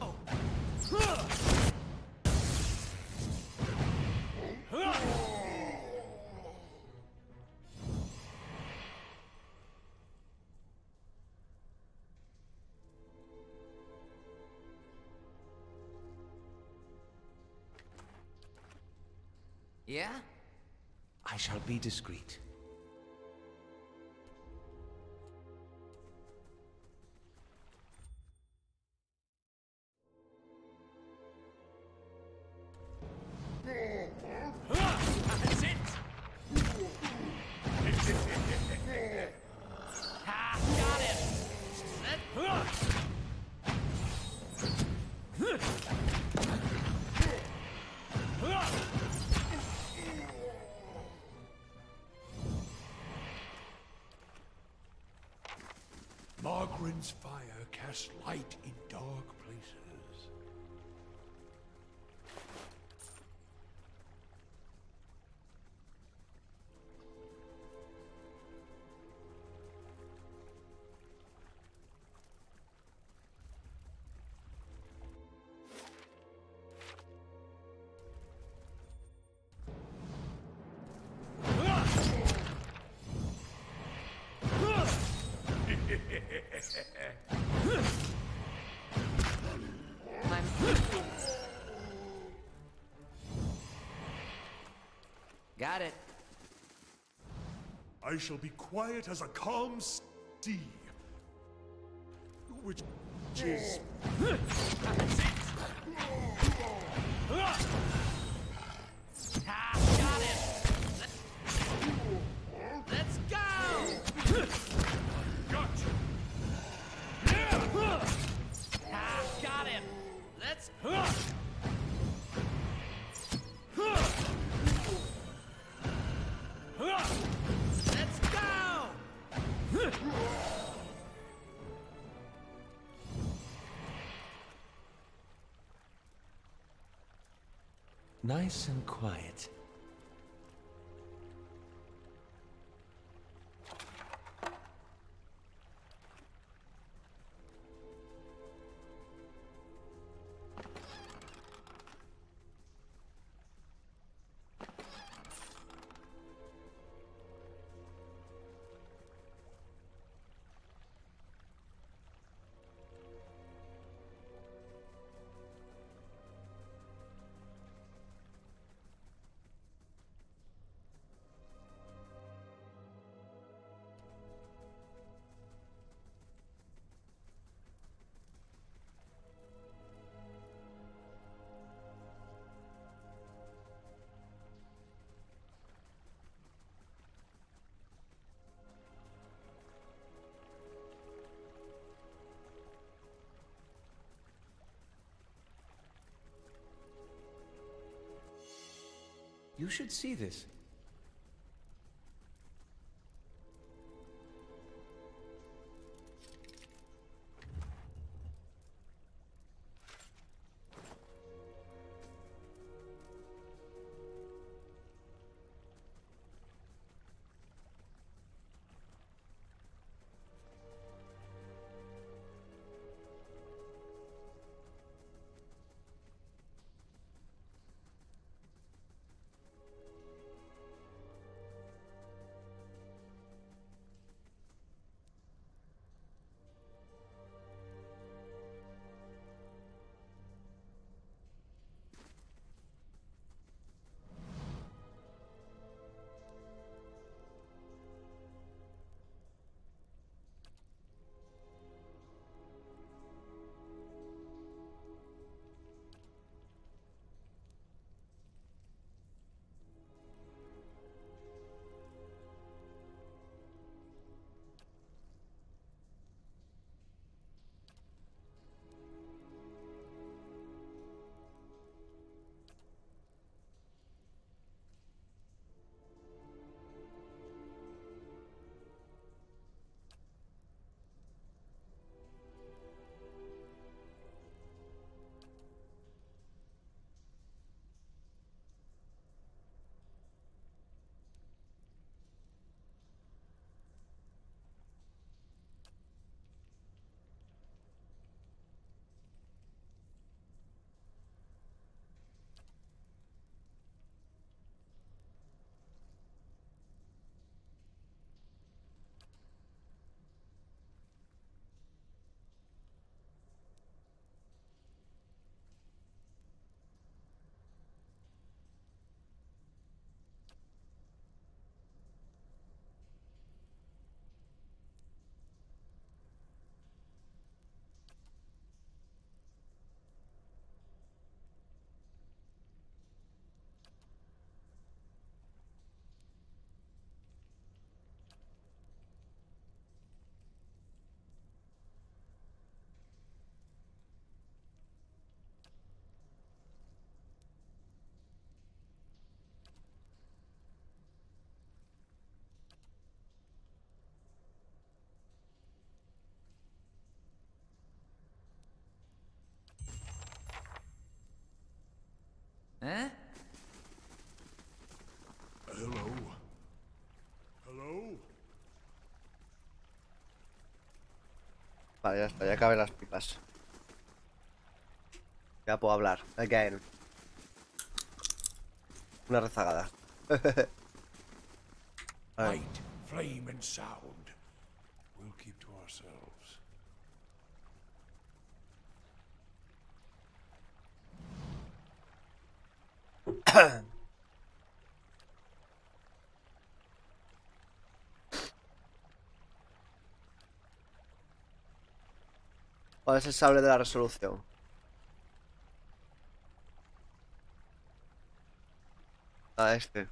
Yeah? I shall be discreet. That's it! Ha! Got him! Margren's fire casts light in dark places. I'm pleased. Got it. I shall be quiet as a calm sea. Which is... Ha! Got him! Let's go! Gotcha! Ha! Got him! Let's... Let's go! Nice and quiet. You should see this. Huh? Hello? Hello? Vale, ya está, ya caben las pipas. Ya puedo hablar. Again. Una rezagada. Vale. Light, flame, and sound. We'll keep to ourselves. ¿Cuál es el sable de la resolución? Ah, este.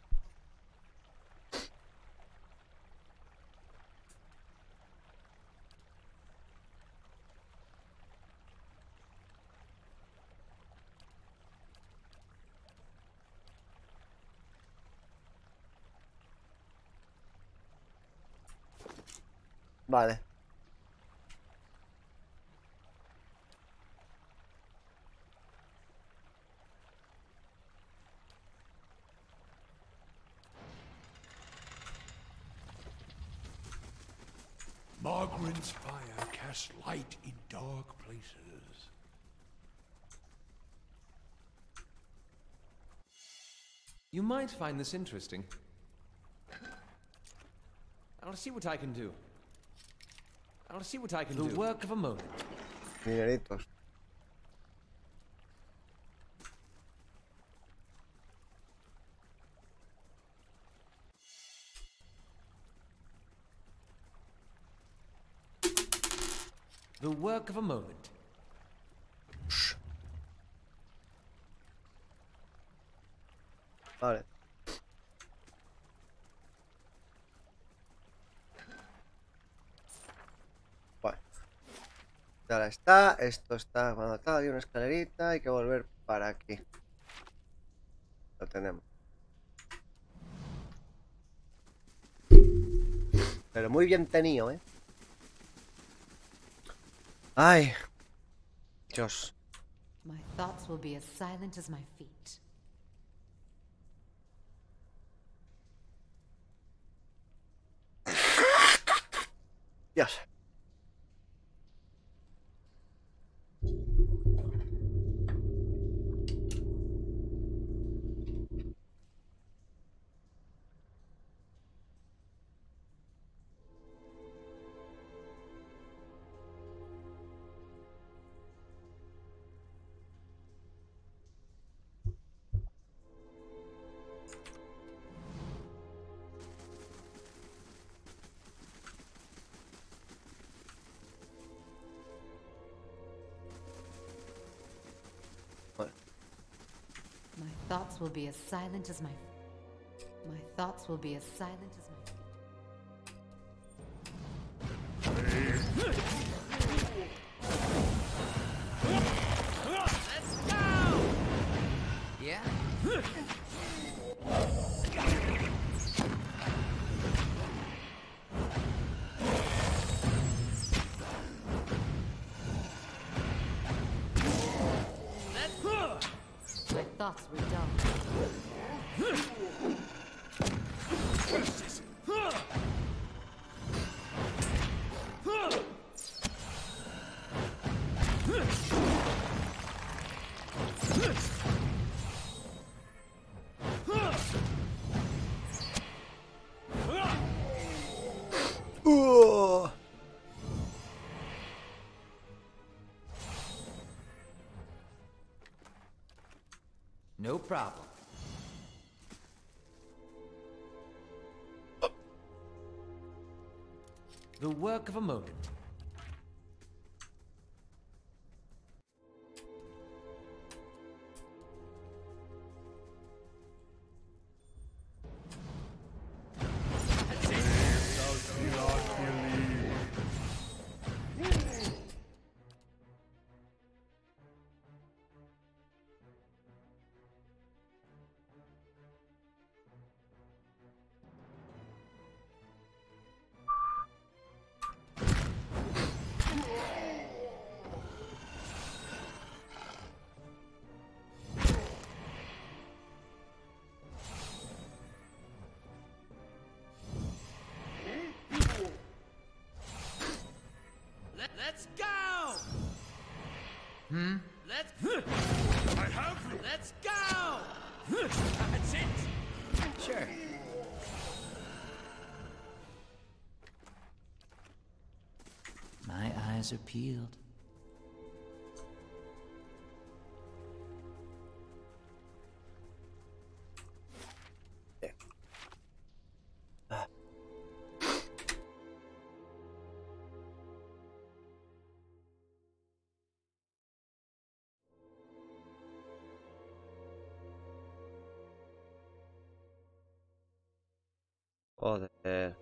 Vale. Margaren's fire casts light in dark places. You might find this interesting. I'll see what I can do. I'll see what I can do. The work of a moment. Mineritos. The work of a moment. Vale. Vale. Ahora está. Esto está cuando está. Hay una escalerita. Hay que volver para aquí. Lo tenemos. Pero muy bien tenido, ¿eh? Ay. Dios. My thoughts will be as silent as my feet. Dios. My thoughts will be as silent as my thoughts will be as silent as my feet. Let's go! Yeah? My thoughts were dull. No problem. The work of a moment. Let's go! Let's go! That's it! Sure. My eyes are peeled. Joder.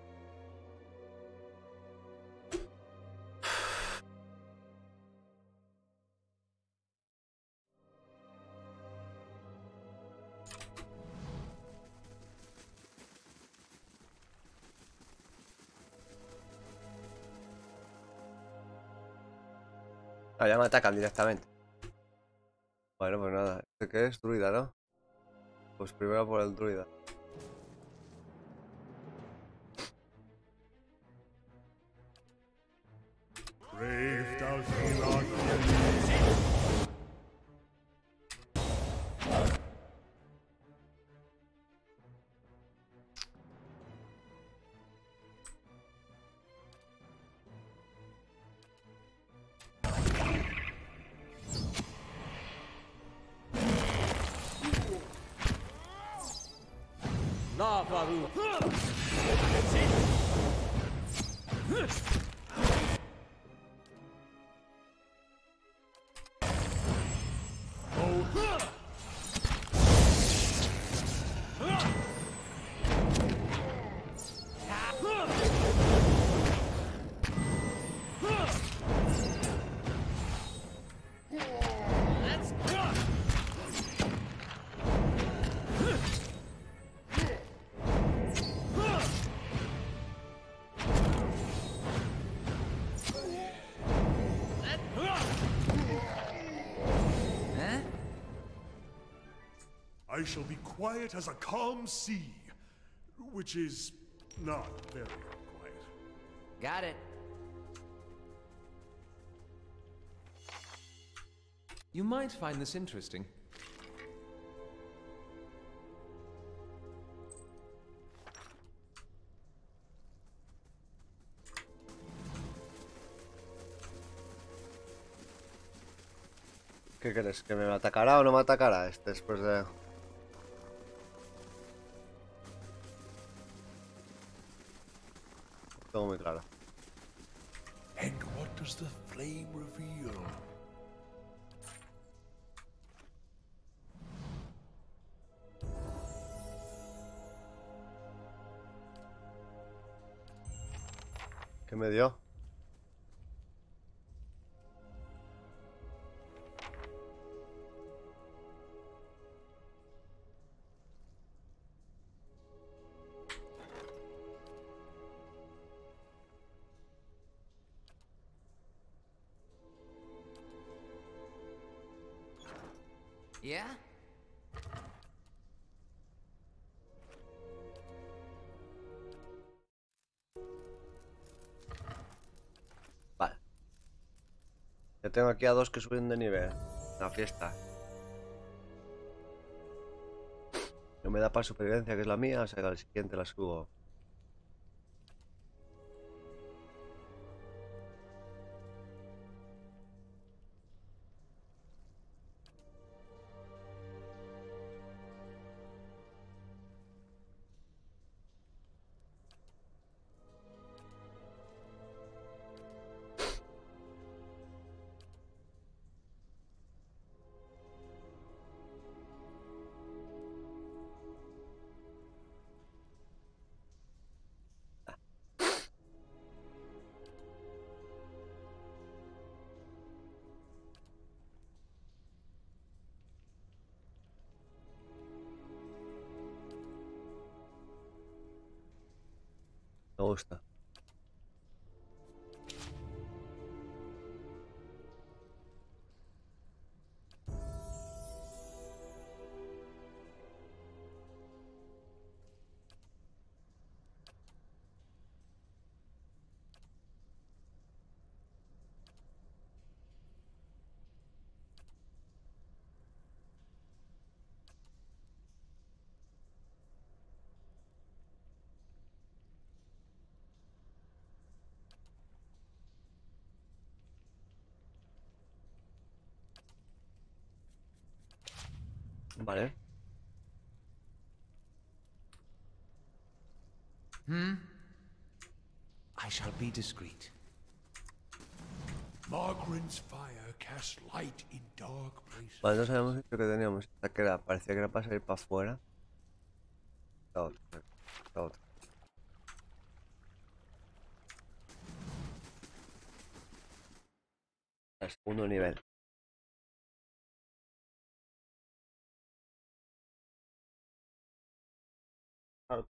Ah, ya me atacan directamente. Bueno, pues nada. ¿Este qué es? Druida, ¿no? Pues primero por el druida. Brave thou shalt not fear. Navaru. Let's go! I shall be quiet as a calm sea, which is not very quiet. Got it. You might find this interesting. ¿Qué crees? ¿Que me atacará o no me atacará este después de...? Todo muy claro. And what does the flame reveal? ¿Qué me dio? Yeah? Vale. Yo tengo aquí a dos que suben de nivel. La fiesta. No me da para supervivencia, que es la mía, o sea que al siguiente la subo. Me gusta. Vale. I shall be discreet. Margren's fire casts light in dark places. Vale, no sabemos esto que teníamos. Esta que era, parecía que era para salir para afuera. La otra. La otra. El segundo nivel. Claro.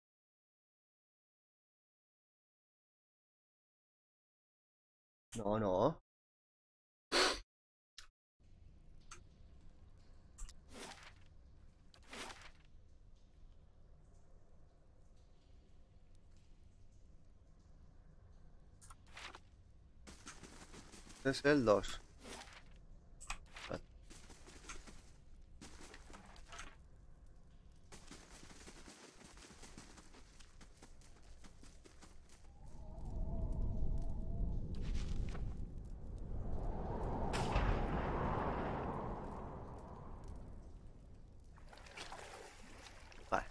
No, no. Este es el 2. Vale.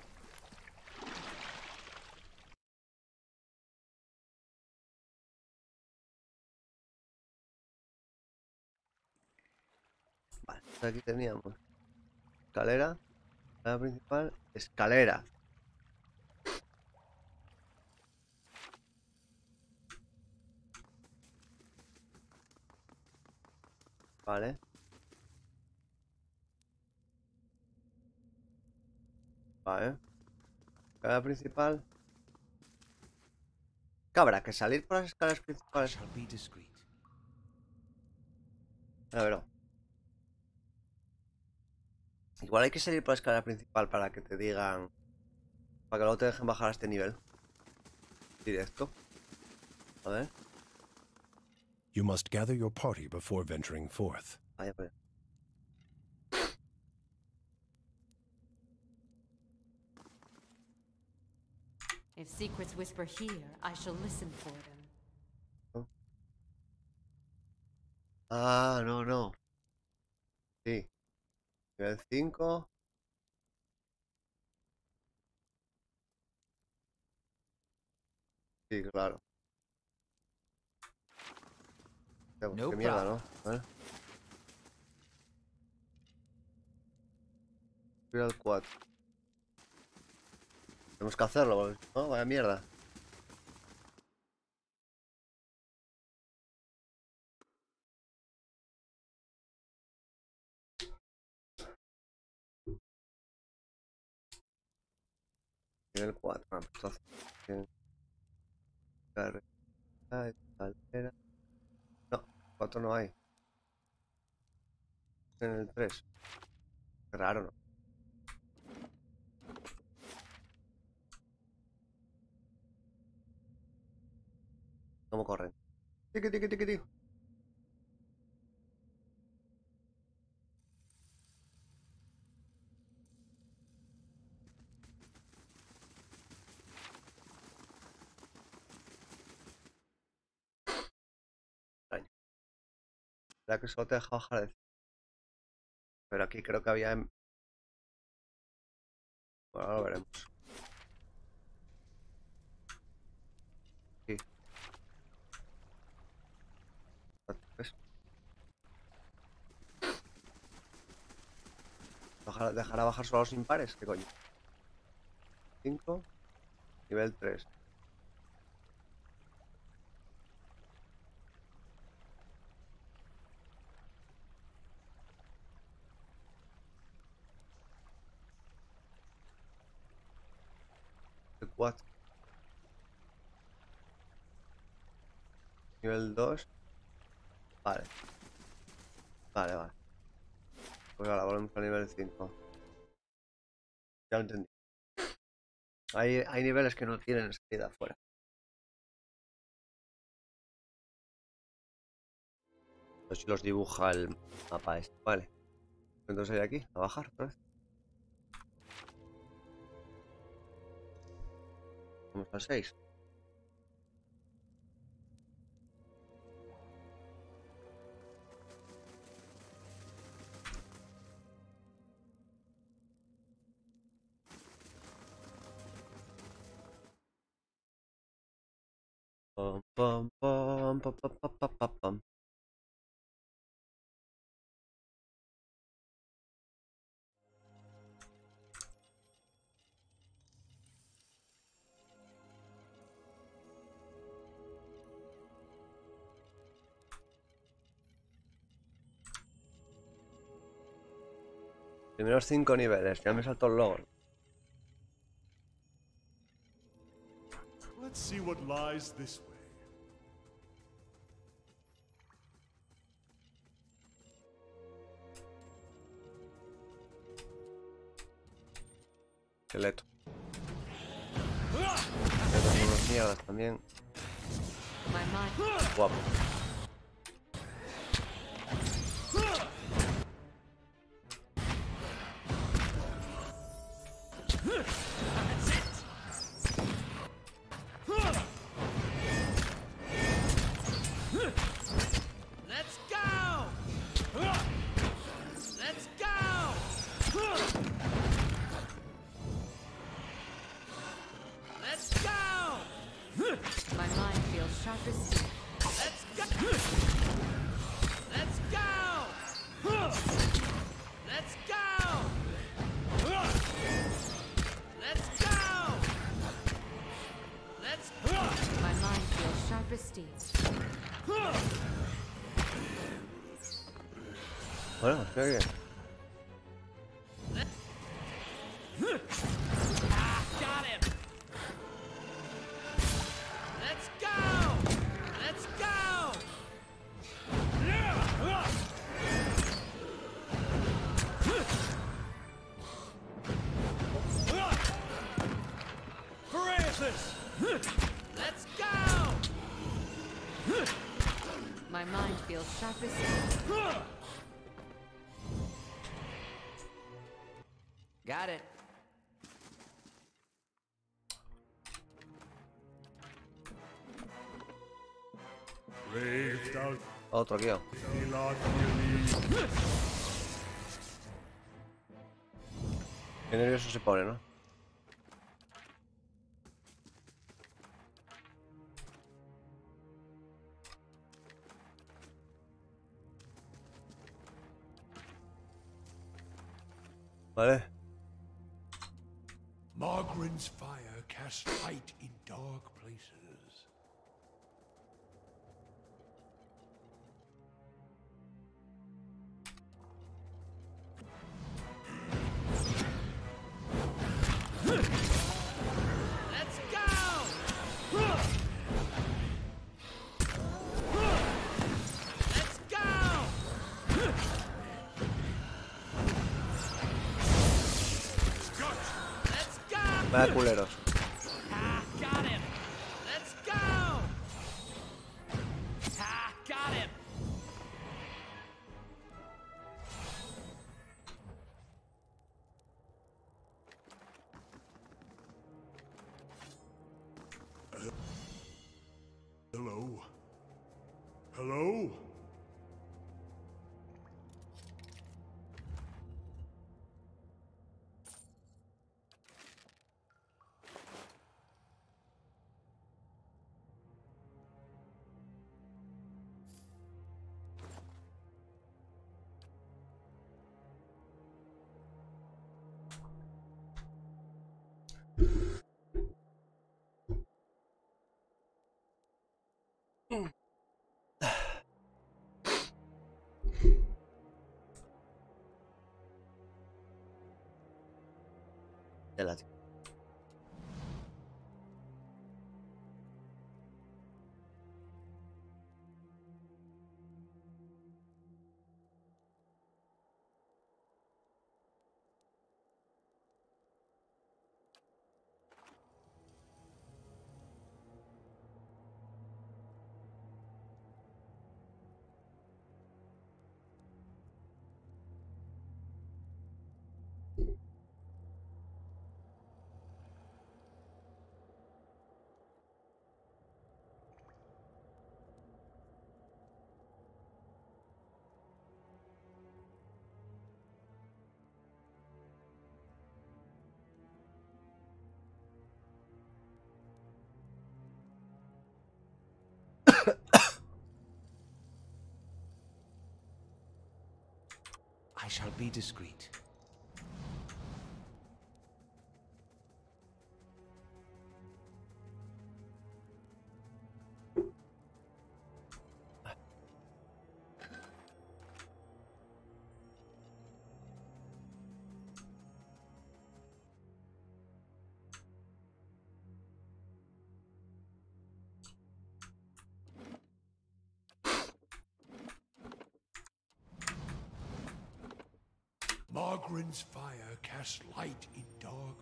Vale, aquí teníamos escalera, escalera principal, escalera. Vale. Vale. Escalera principal. ¿Qué habrá que salir por las escaleras I principales? shall be discreet. A ver. Igual hay que salir por la escalera principal para que te digan... Para que luego te dejen bajar a este nivel. Directo. A ver. You must gather your party before venturing forth. Vaya, pues. If secrets whisper here, I shall listen for them. Ah, no, no. Sí. Nivel 5. Sí, claro. Pues, No qué mierda, problem. ¿no? ¿Vale? Subir al 4. Tenemos que hacerlo, ¿no? Vaya mierda. Nivel 4. Ah, pues entonces. Carrera, escalera. No, 4 no hay. En el 3. Qué raro, ¿no? ¿Cómo corren? Tiki, tiki, tiki, tiki. Extraño. ¿Será que solo te deja bajar de... Pero aquí creo que había... Bueno, ahora lo veremos. Aquí. ¿Ves? ¿Dejará bajar solo a los impares? ¿Qué coño? 5. Nivel 3. Nivel 4. Nivel 2. Vale. Vale, vale. Pues ahora volvemos al nivel 5. Ya lo entendí. Hay niveles que no tienen salida afuera. Entonces los dibuja el mapa este. Vale. Entonces hay aquí, a bajar otra vez. Vamos al 6. Pam, pam, pam, pam, pam, pam, pam, pam, pam. Primeros 5 niveles, ya me saltó el logo. Let's see what lies this way. Esqueleto. Esqueletos son unas mierdas también. My mind. Guapo. Let's go! Let's go! Let's go! My mind feels sharp as steel. Let's go! Let's go! Let's go! Let's go! Let's go! My mind feels sharp as steel. Bueno, qué bien. Got him! Let's go! Let's go! steel sharp as steel. Got it. Brave thou Otro aquí. Elad Yeli. Qué nervioso se pone, ¿no? Vale. Margren's fire casts light in dark places. Let's go! Let's go! Let's go! Vaya culeros. Ah, got him! Let's go! Ah, got him! Hello? Hello? Tela, tío. I shall be discreet. Margren's fire casts light in dark.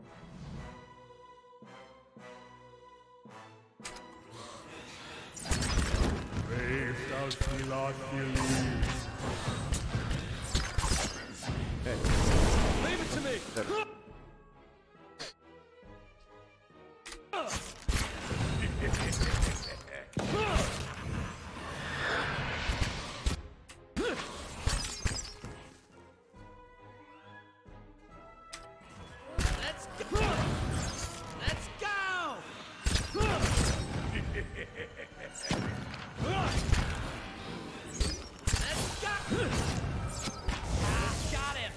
Brave thou Elad Yeli. Leave it to me! Let's go! Let's go! Let's go! Ah, got him!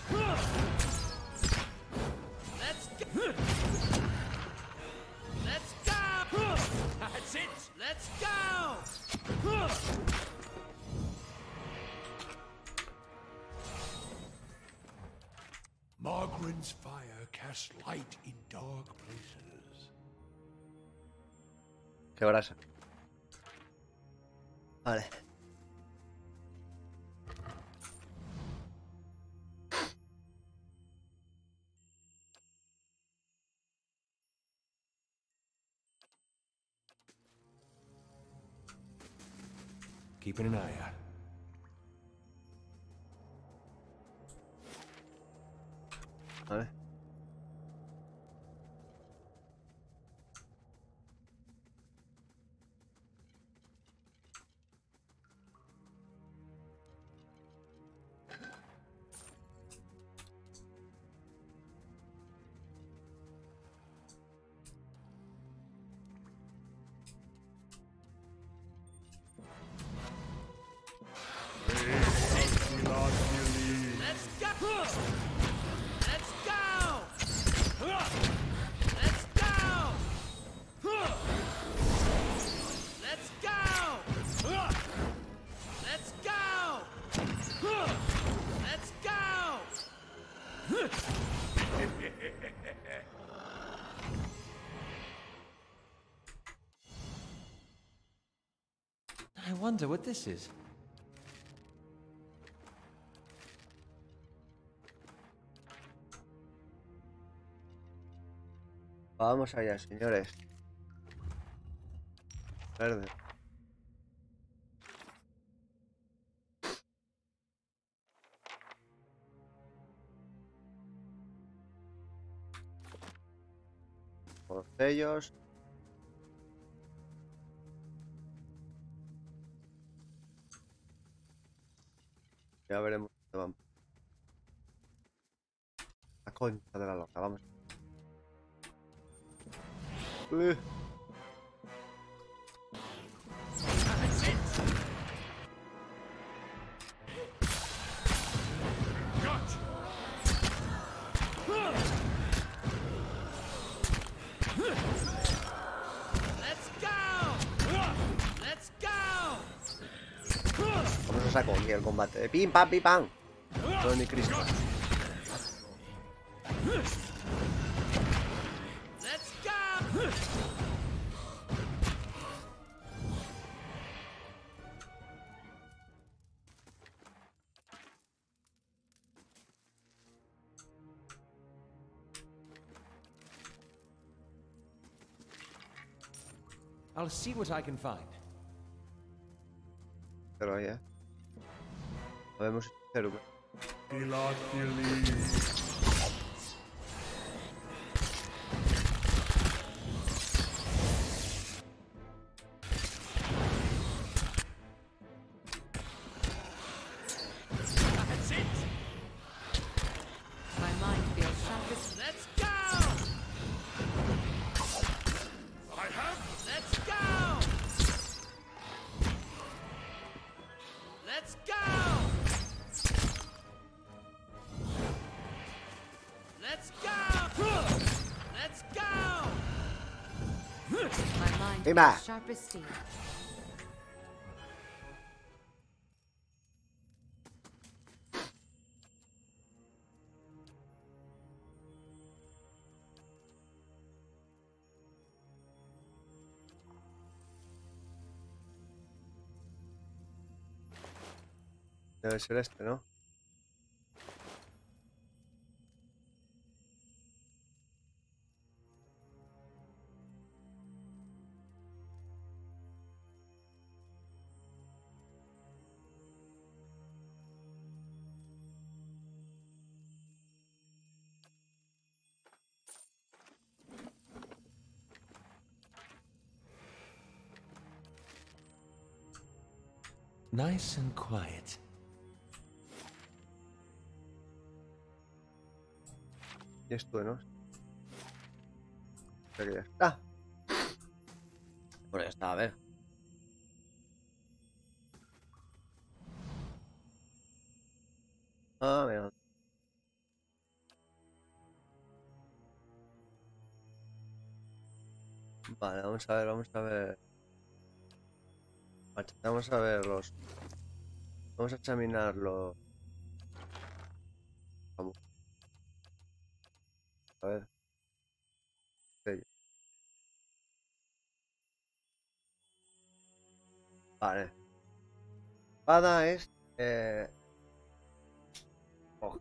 Let's go! Let's go! That's it! Let's go! Margren's fire casts light in dark places. Qué brasa. Vale. Keeping an eye out. Vale. Let's go! Let's go! Let's go! Let's go! Let's go! Let's go! I wonder what this is. Vamos allá, señores. Verde. Por sellos. Ya veremos dónde vamos. La concha de la loca, vamos. That's it! Gotcha! Let's go! Let's go! Vamos a sacar aquí el combate de pim pam pim pam. No, ni Cristo. Let's go! I'll see what I can find. Pero ya. Lo vemos cero. Hercules. That's it! My mind feels sharp as Let's go! I have Let's go! Let's go! Let's go! Let's go! my mind Emma. feels sharp as steel. Debe ser este, ¿no? Nice and quiet. Y esto, ¿no? Creo que ya está. Bueno, ya está, a ver. Ah, mira. Vale, vamos a ver, vamos a ver. Vamos a ver los. Vamos a examinarlo. Vamos. A ver. Sello. Vale. Espada es. Oh.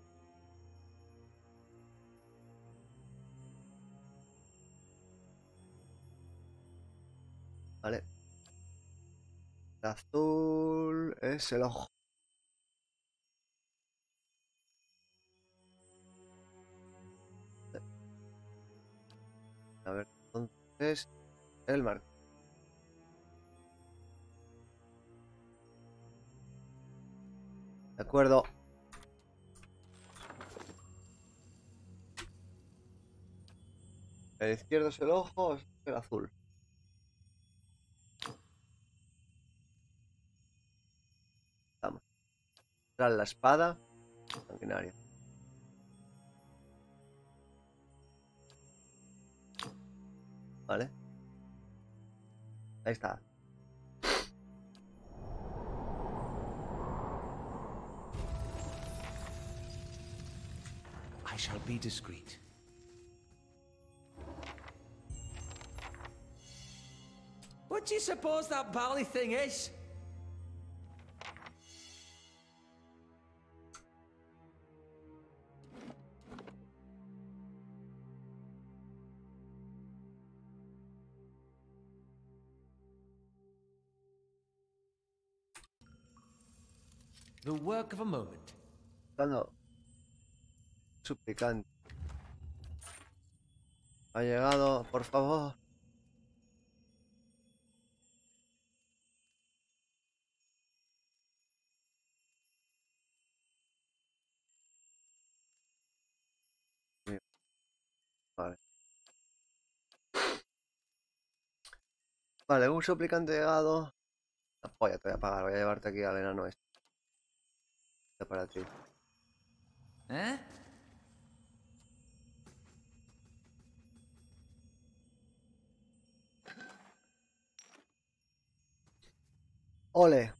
Vale. El azul es el ojo. A ver, entonces... El marco. De acuerdo. El izquierdo es el ojo, es el azul. Vamos. Tras la espada. Sanguinaria. Vale. Ahí está. I shall be discreet. What do you suppose that bally thing is? The work of a moment. Cuando suplicante ha llegado, por favor. Vale. Vale, un suplicante llegado. La polla te voy a pagar, voy a llevarte aquí al enano este. Para ti. Huh? Ole.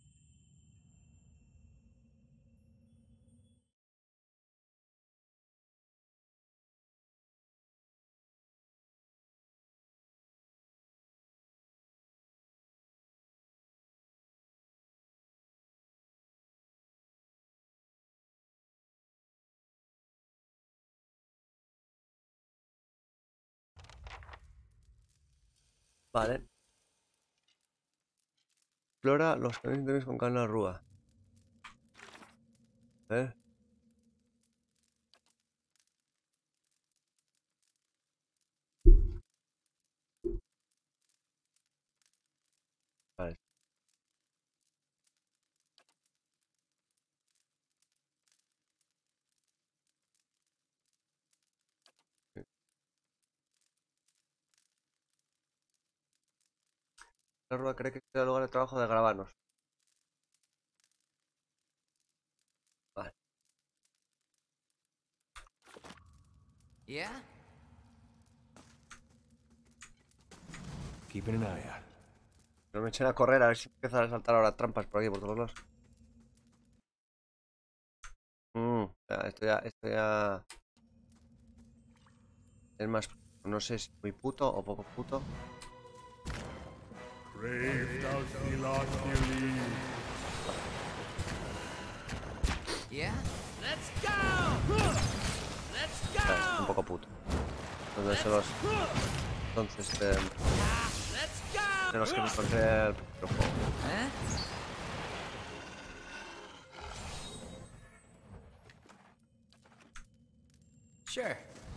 Vale. Explora los caminos con carne rúa. ¿Eh? Vale. La rúa cree que será el lugar de trabajo de Gravanos. Vale. Yeah? Keeping an eye out. No me echen a correr a ver si empiezan a saltar ahora trampas por aquí, por todos lados. Esto ya... Es más... No sé si muy puto o poco puto. Crave thou Thilot Thili. Yeah? Let's go! Let's Un go! poco puto. Entonces Let's go! de los que me encontré el primer juego. Huh? Sure.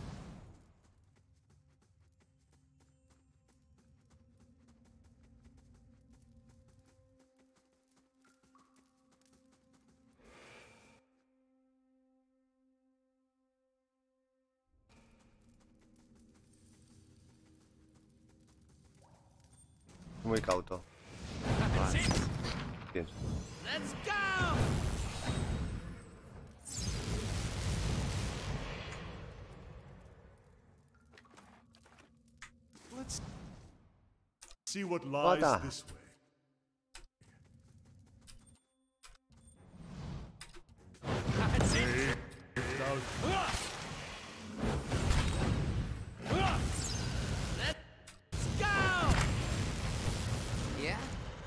Muy cauto. Pienso. Let's go! Let's see what lies Bota. this way. That's it! Crave thou Let's go! Yeah?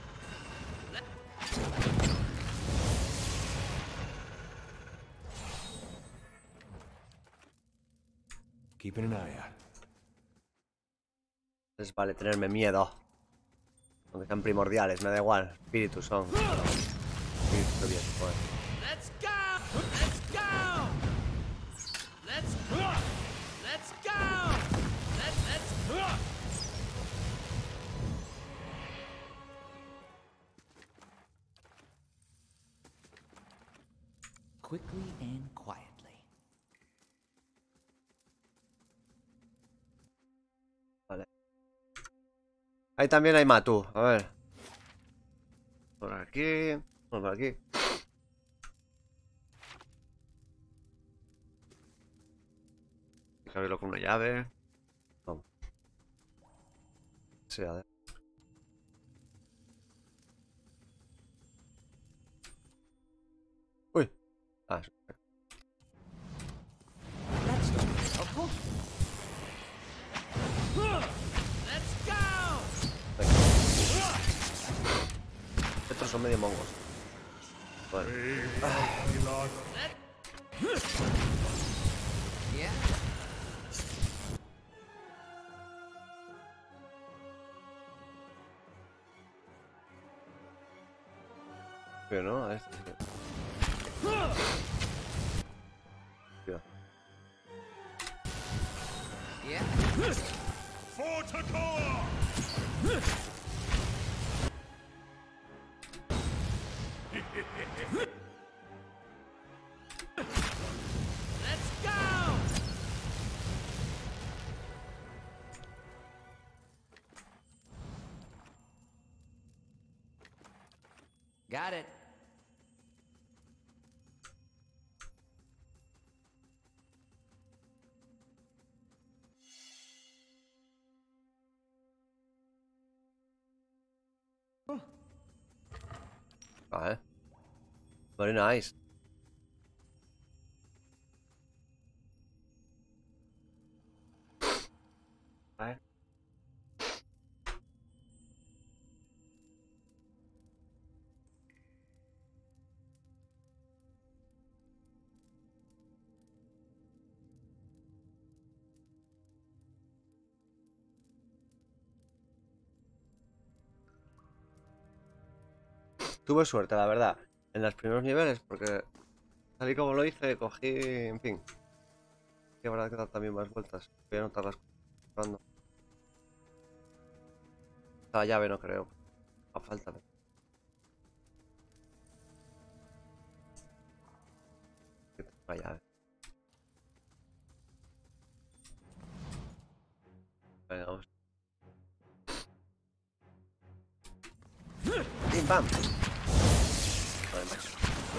Keeping an eye out. Les vale tenerme miedo. Aunque sean primordiales, me da igual. Espíritus son. Espíritus bien, joder. Let's go! Let's go! Let's go! Let's quietly. Vale. Ahí también hay Matú. A ver. Por aquí. Por aquí. Hay que abrirlo con una llave. Vamos. Sí, a ver. Uy. Ah, sí. That's not very helpful. Let's go! Estos son medio mongos. Bueno. Elon. Yeah? Que no, a este. Tío. Yeah? For Takor! Let's go! Got it. Vale. Very nice. Vale. Tuve suerte, la verdad, en los primeros niveles, porque tal y como lo hice, cogí, en fin. Que habrá que dar también más vueltas. Voy a anotar las cosas. La llave no creo. A falta de... La llave. Venga, vamos. ¡Bim, bam! Vale, macho.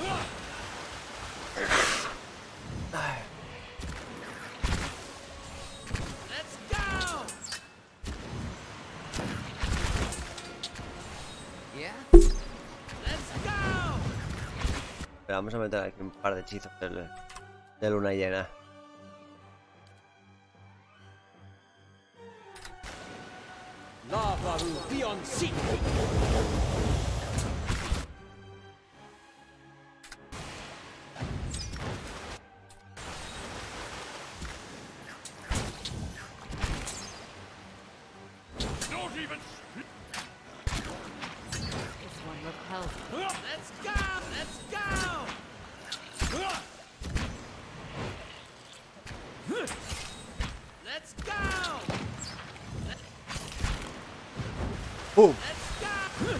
Ay. Let's go! Yeah? Let's go! Pero vamos a meter aquí un par de hechizos de luna llena. Lavaru beyond sea. Don't even... This one looked healthy. Let's go! Let's go! Let's go! ¡Pum! Let's go!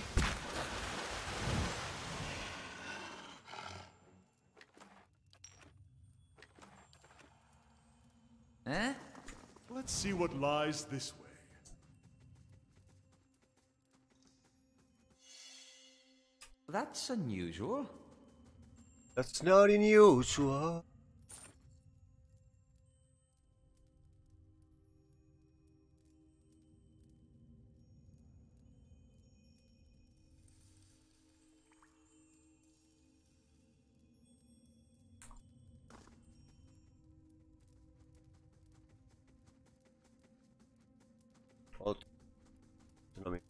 Huh? Let's see what lies this way. That's unusual. That's not unusual. Otro. Es lo mismo.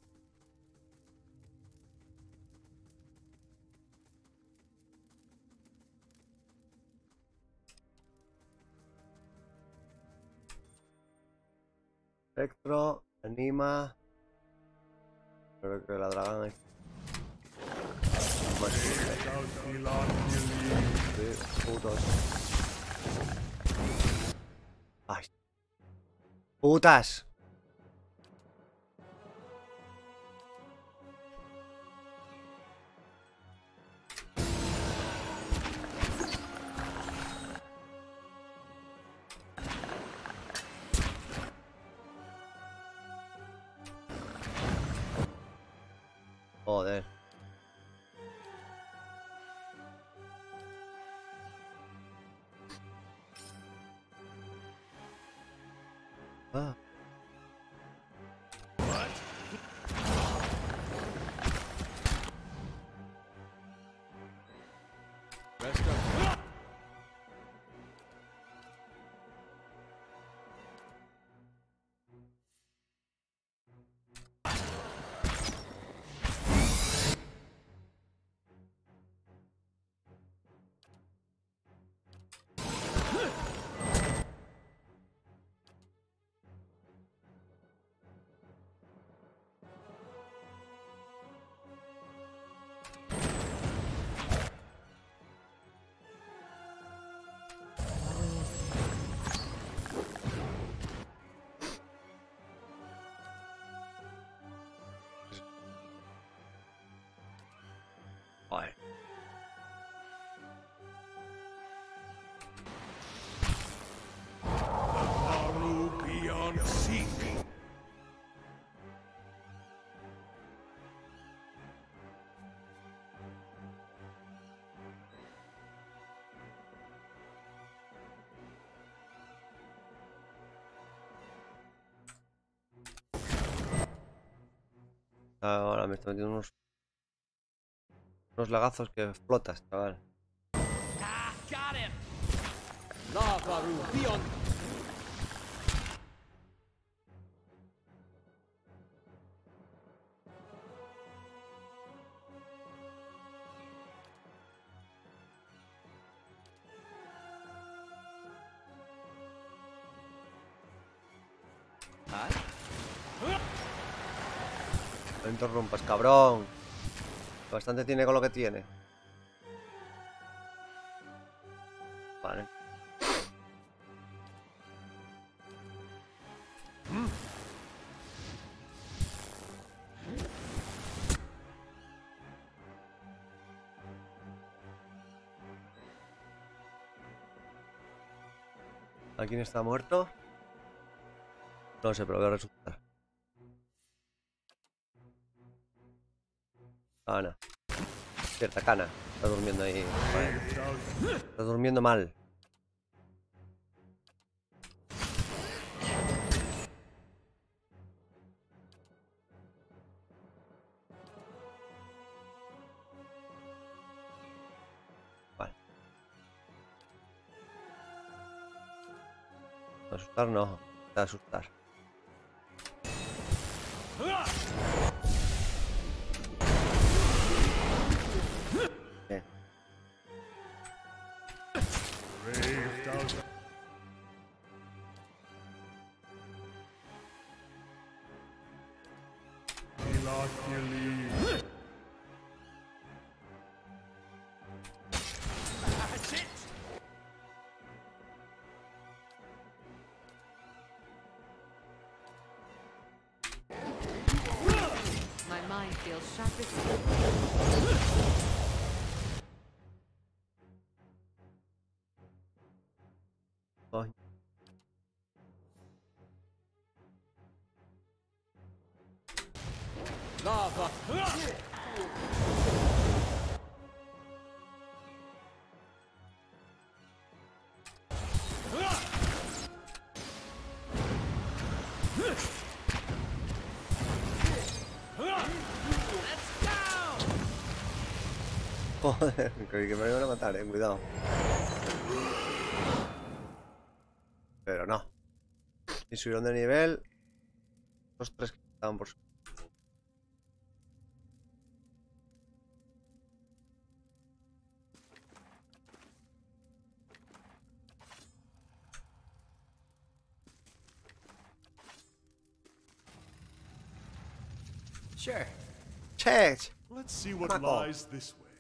Espectro, anima. Creo que la dragón es. Más South Elon, de putos. Ay. Putas. Joder. Ah. Rest up. Joder. Maru beyond seek. Ahora me estoy metiendo unos lagazos que explotas, chaval. Ah, got him. Lavaru, beyond. No interrumpas, cabrón. Bastante tiene con lo que tiene. Vale. ¿Alguien está muerto? No sé, pero voy a resucitar. Cana. Cierta Cana. Está durmiendo ahí. Vale. Está durmiendo mal. Vale. Asustar no. Te asustar. Bien. Brave thousand. Ilakili. That's it. My mind feels sharp as steel. Ay. Lava. Let's go. Joder, creí que me iban a matar, cuidado. Pero no. Y subieron de nivel. Los tres que estaban por su... Sure. ¡Che! Let's see what Carajo. lies this way.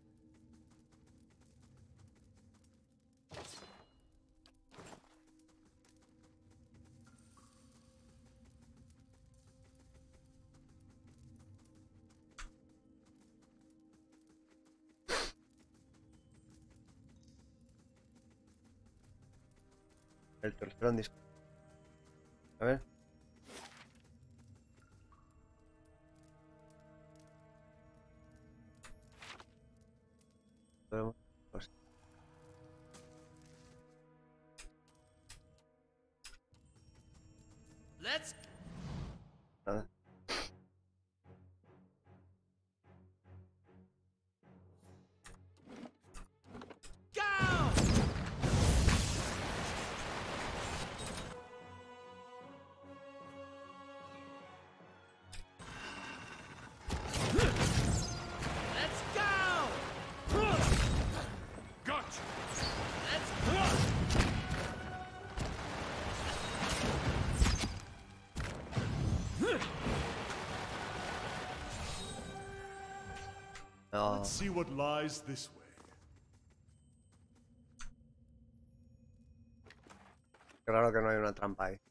El tercero en disco. A ver. Let's Nada. go. Let's go. Gotcha! Let's No. Let's see what lies this way. Claro que no hay una trampa ahí.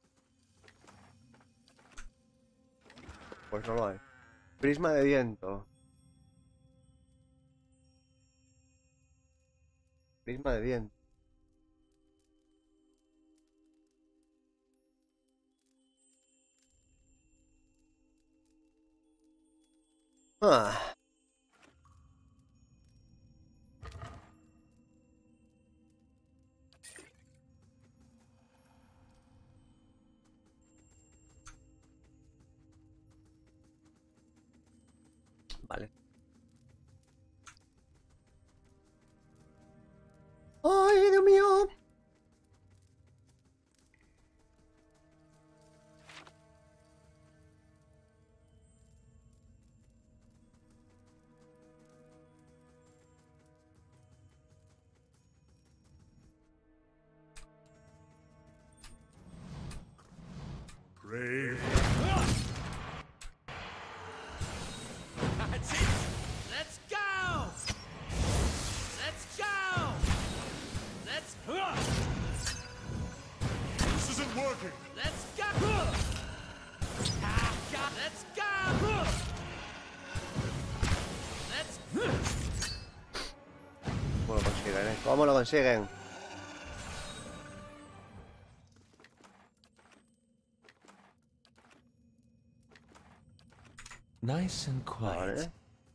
Pues no lo hay. Prisma de viento. Prisma de viento. Ah. Vale. ¡Ay, Dios mío! Brave. That's it. Let's go. Let's go. Let's This isn't working. let's go. Ah, God. Let's go. Let's ¿Cómo lo consiguen, ¿Cómo lo consiguen? Nice and quiet. Vale.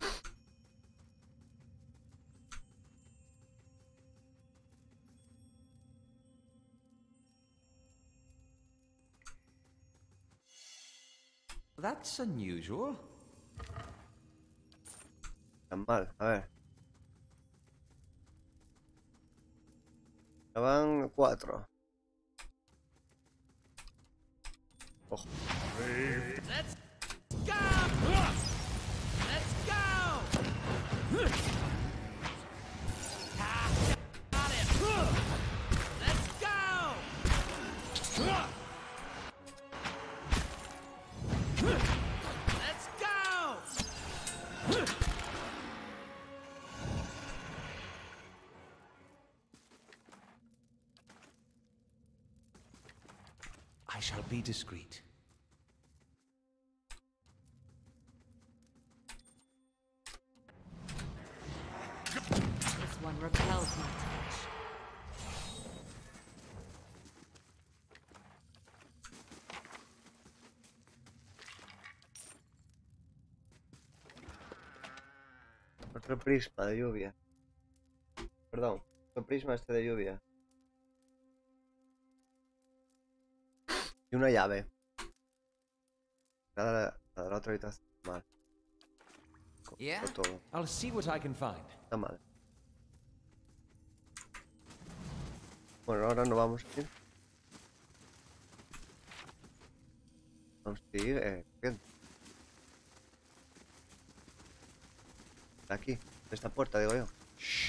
That's unusual. Tan mal, a ver. Ya van 4. Ojo. let's go. Let's go. Ah, got it. Let's go. Let's go. I shall be discreet. This one repels my touch. Otro prisma de lluvia. Perdón, otro prisma este de lluvia. Y una llave. La de la otra habitación. Mal. Yeah? Todo. I'll see what I can find. Está mal. Bueno, ahora no vamos a ir. Vamos a ir bien. Aquí, de esta puerta, digo yo.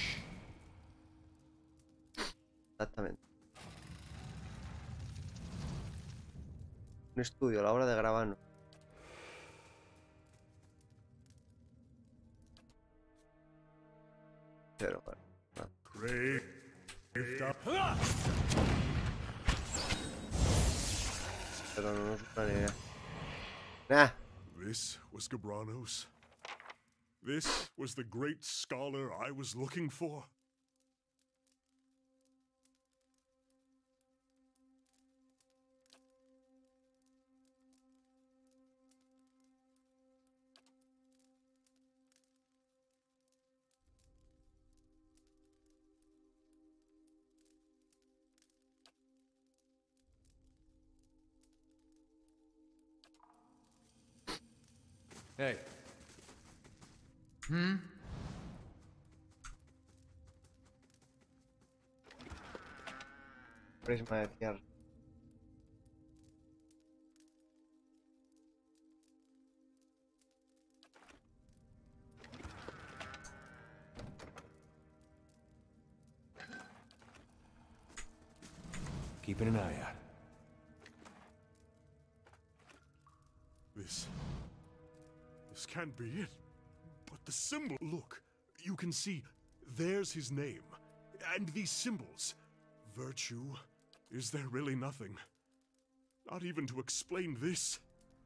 Exactamente. Un estudio a la hora de grabarnos. Pero bueno. No. Brave. Pero no nos gusta ni idea. Nah. This was Gabranos. This was the great scholar I was looking for. Hey, Prisma de tierra. keeping an eye out. This can't be it. But the symbol, look, you can see there's his name. And these symbols. Virtue. Is there really nothing? Not even to explain this.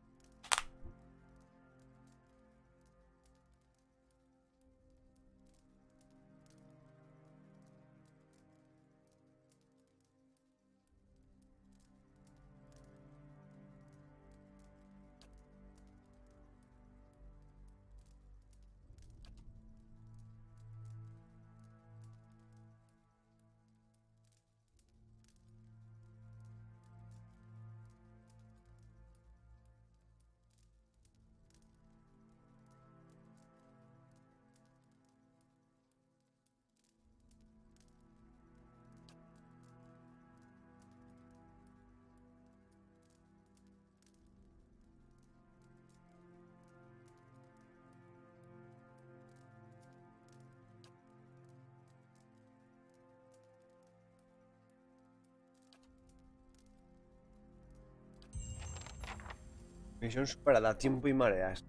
Misión superada, tiempo y mareas.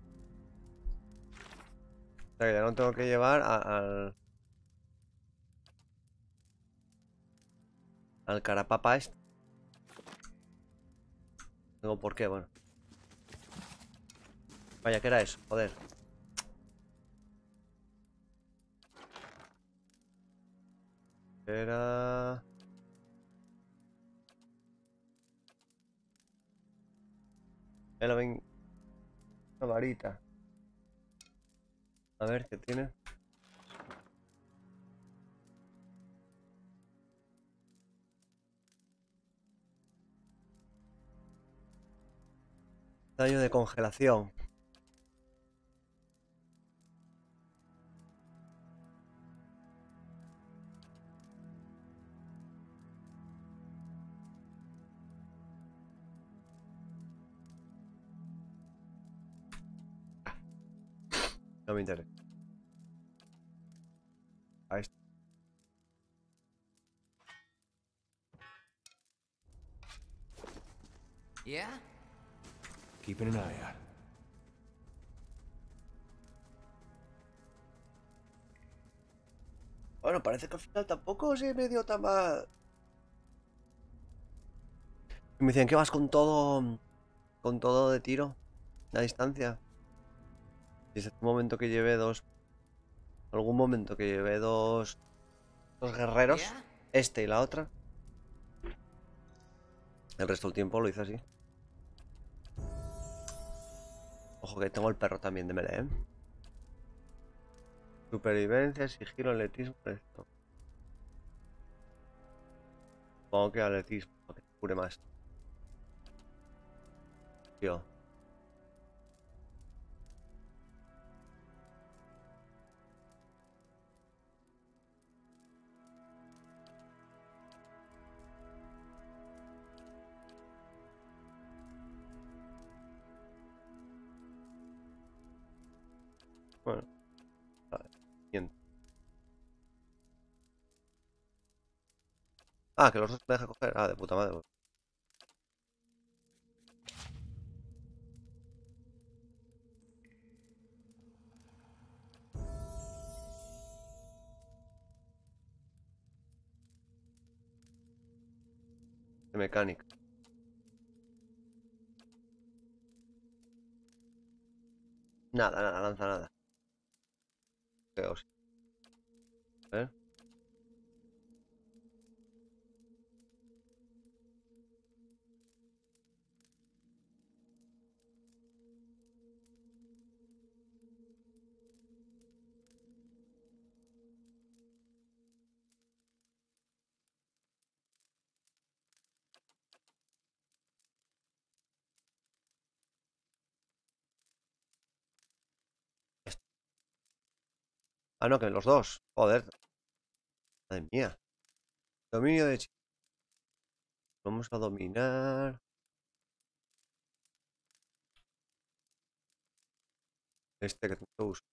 O sea que ya no tengo que llevar al carapapa este. Tengo por qué, bueno. Vaya, ¿qué era eso? Joder. Era... Era una varita. A ver, ¿qué tiene? Daño de congelación. No me interesa. Ahí está. Yeah? Keeping an eye out. Bueno, parece que al final tampoco se me dio tan mal. Me dicen que vas con todo de tiro, a distancia. Y es un momento que llevé algún momento que llevé dos guerreros, Yeah? este y la otra. El resto del tiempo lo hice así. Ojo que tengo el perro también de melee, ¿eh? Supervivencia, sigilo, atletismo, esto. Supongo que atletismo, para que cure más. Tío. Bueno. Vale. Bien. Ah, que los dos me deja coger. Ah, de puta madre. De mecánica. Nada, lanza nada. Creo, sí. A ver. Ah, no, que los dos. Joder. Madre mía. Dominio de China. Vamos a dominar. Este que tengo que usar.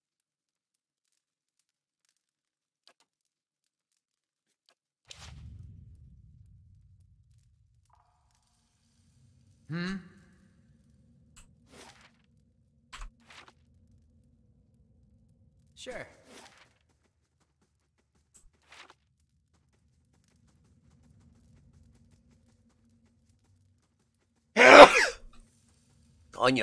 Sure. Coño.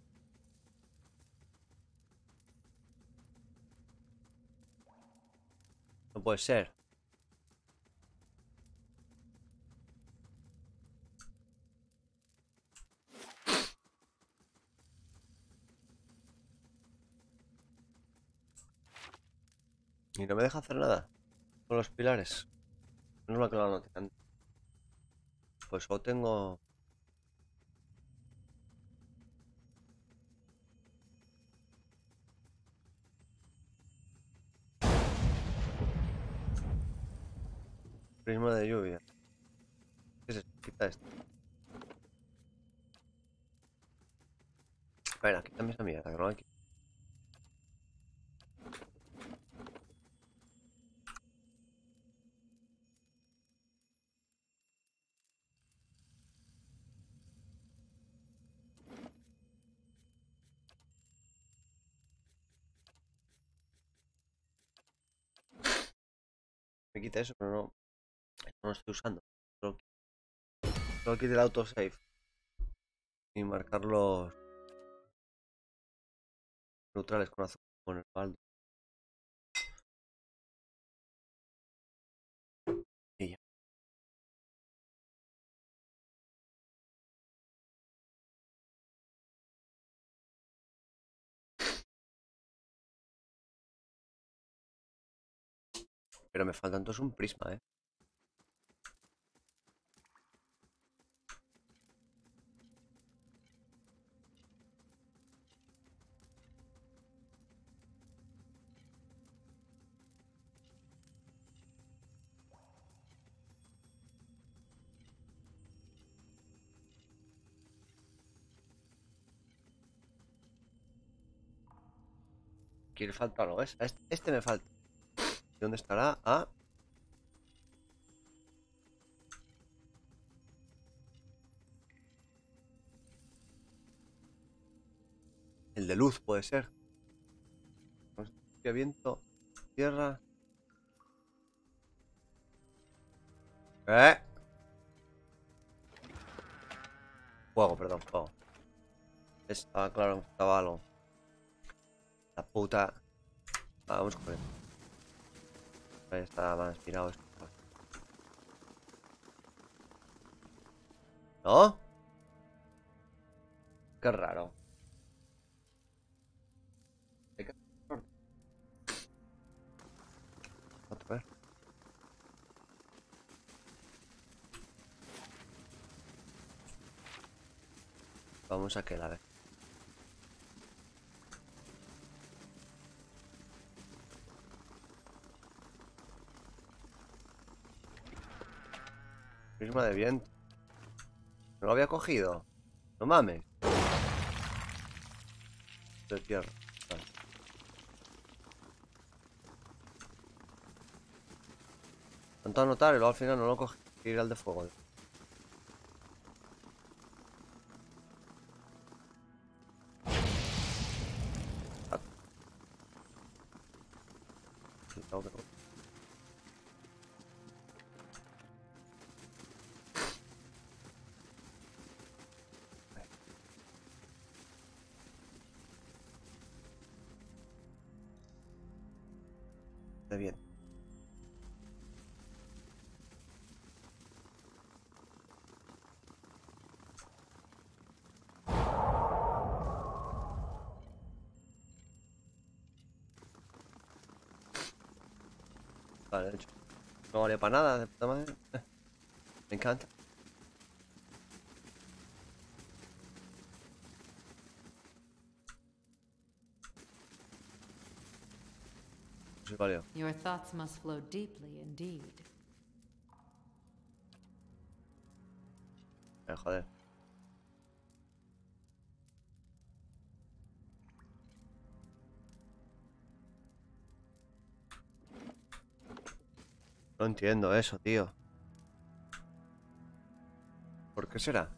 No puede ser. Y no me deja hacer nada con los pilares. No es lo que lo anoté. Pues solo tengo... Prisma de lluvia. ¿Qué es esto? Quita esto. Espera, quítame esa mierda, que no hay. Me quita eso, pero no lo estoy usando. Solo quita el autosave. Y marcar los neutrales con azul. Con el baldo. Y ya. Pero me falta entonces un prisma, ¿eh? Aquí le falta algo, ¿ves? Este me falta. ¿Y dónde estará? Ah. El de luz puede ser. Viento. Tierra. Fuego, perdón, fuego. Estaba claro, estaba algo. La puta. Vamos con él. Ahí está más inspirado esto. ¿No? Qué raro. Hay que- Otra vez. Vamos a aquel, a ver. Prisma de viento. No lo había cogido. No mames. De tierra. Vale. Tanto anotar y luego al final no lo cogí. Ir al de fuego. Sí, tengo que coger. De bien. Vale, de hecho. No valía para nada, de puta madre. Me encanta. sí valió. Your thoughts must flow deeply indeed. Joder. No entiendo eso, tío. ¿Por qué será?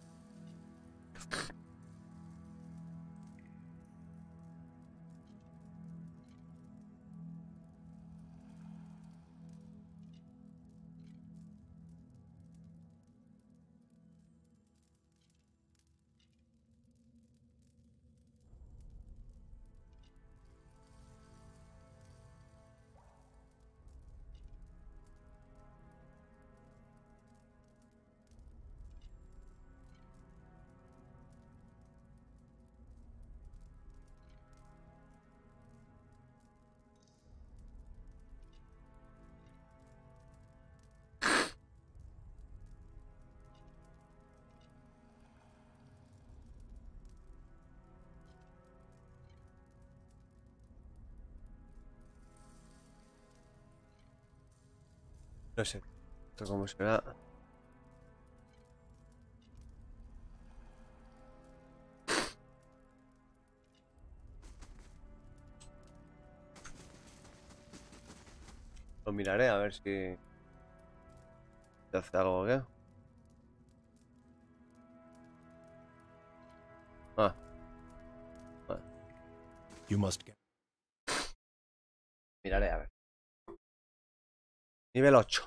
No sé. ¿Esto cómo será? Lo miraré a ver si hace algo o qué. Ah. Vale. You must get. Miraré a ver. Nivel 8.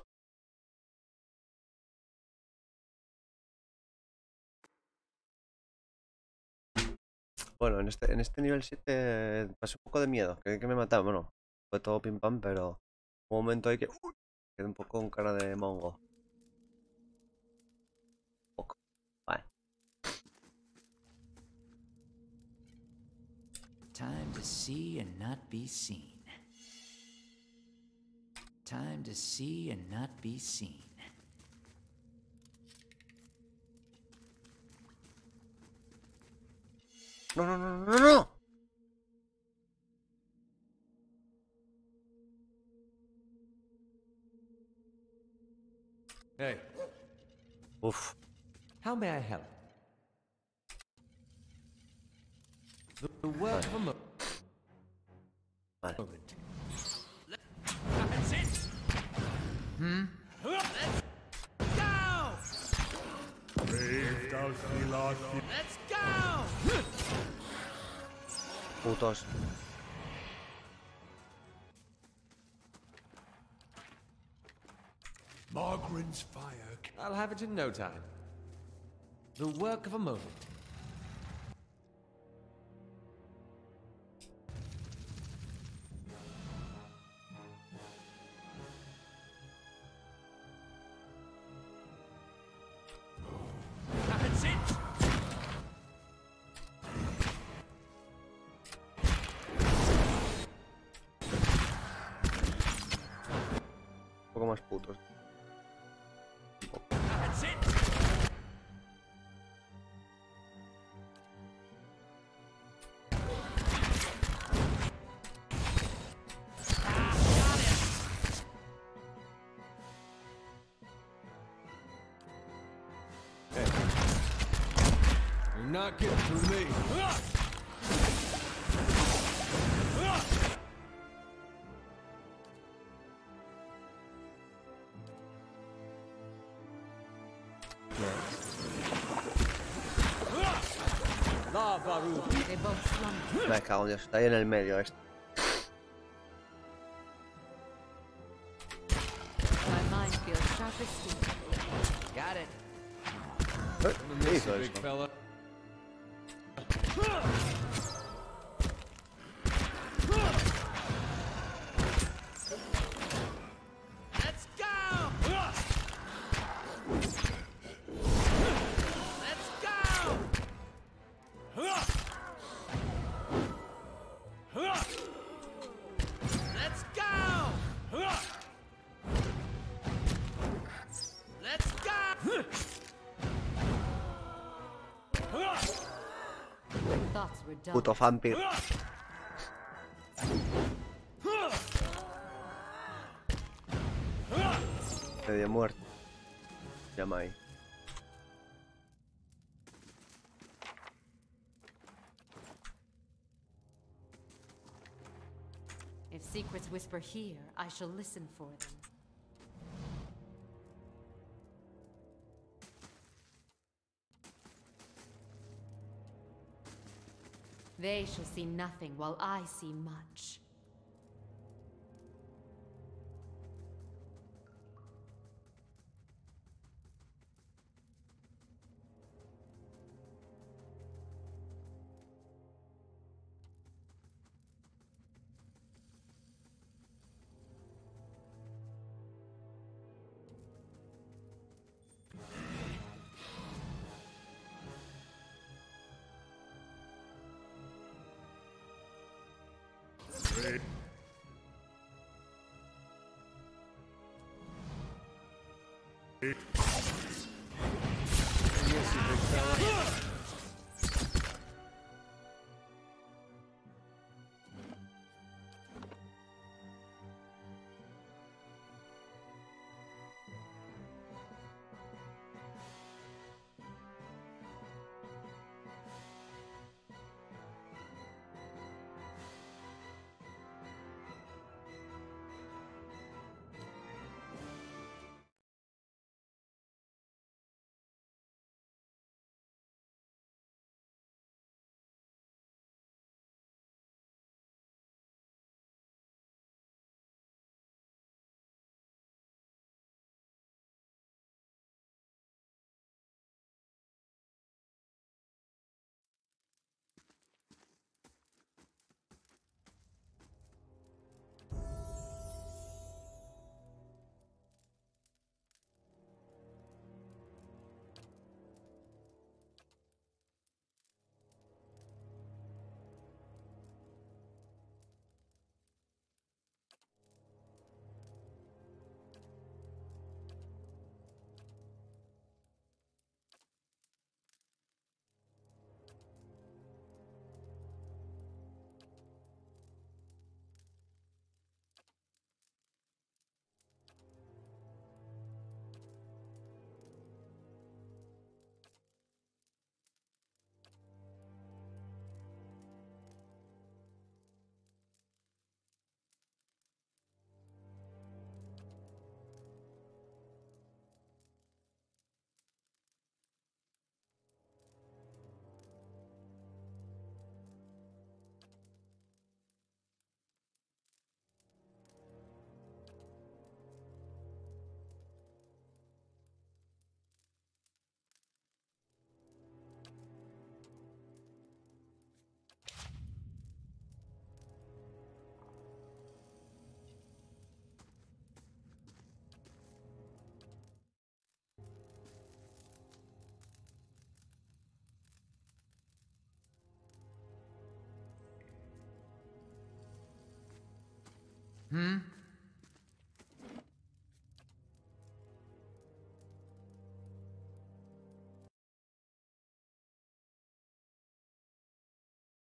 Bueno, en este nivel 7 pasé un poco de miedo. Creí que me mataba. Bueno, fue todo pim pam, pero un momento hay que... quedé un poco con cara de mongo. Poco. Vale. Time to see and not be seen. Time to see and not be seen. No, no, no, no, no. Hey, Uf. how may I help? The work of a Vale. moment. That's it. Let's go. Let's go. Putos. Margren's fire. I'll have it in no time. The work of a moment. That's it. Un poco más putos. That's it. You're not getting through me. La Baru. They both slumber. Me cago en Dios. Está ahí en el medio esto. My mind feels sharp as steel. Got it. ¿Qué hizo Big eso? fella. Let's go. Let's go. Let's go. Let's go. Thoughts were dull. Puto vampiro. Medio muerto. Llama ahí. If secrets whisper here, I shall listen for them. They shall see nothing while I see much. Hmm?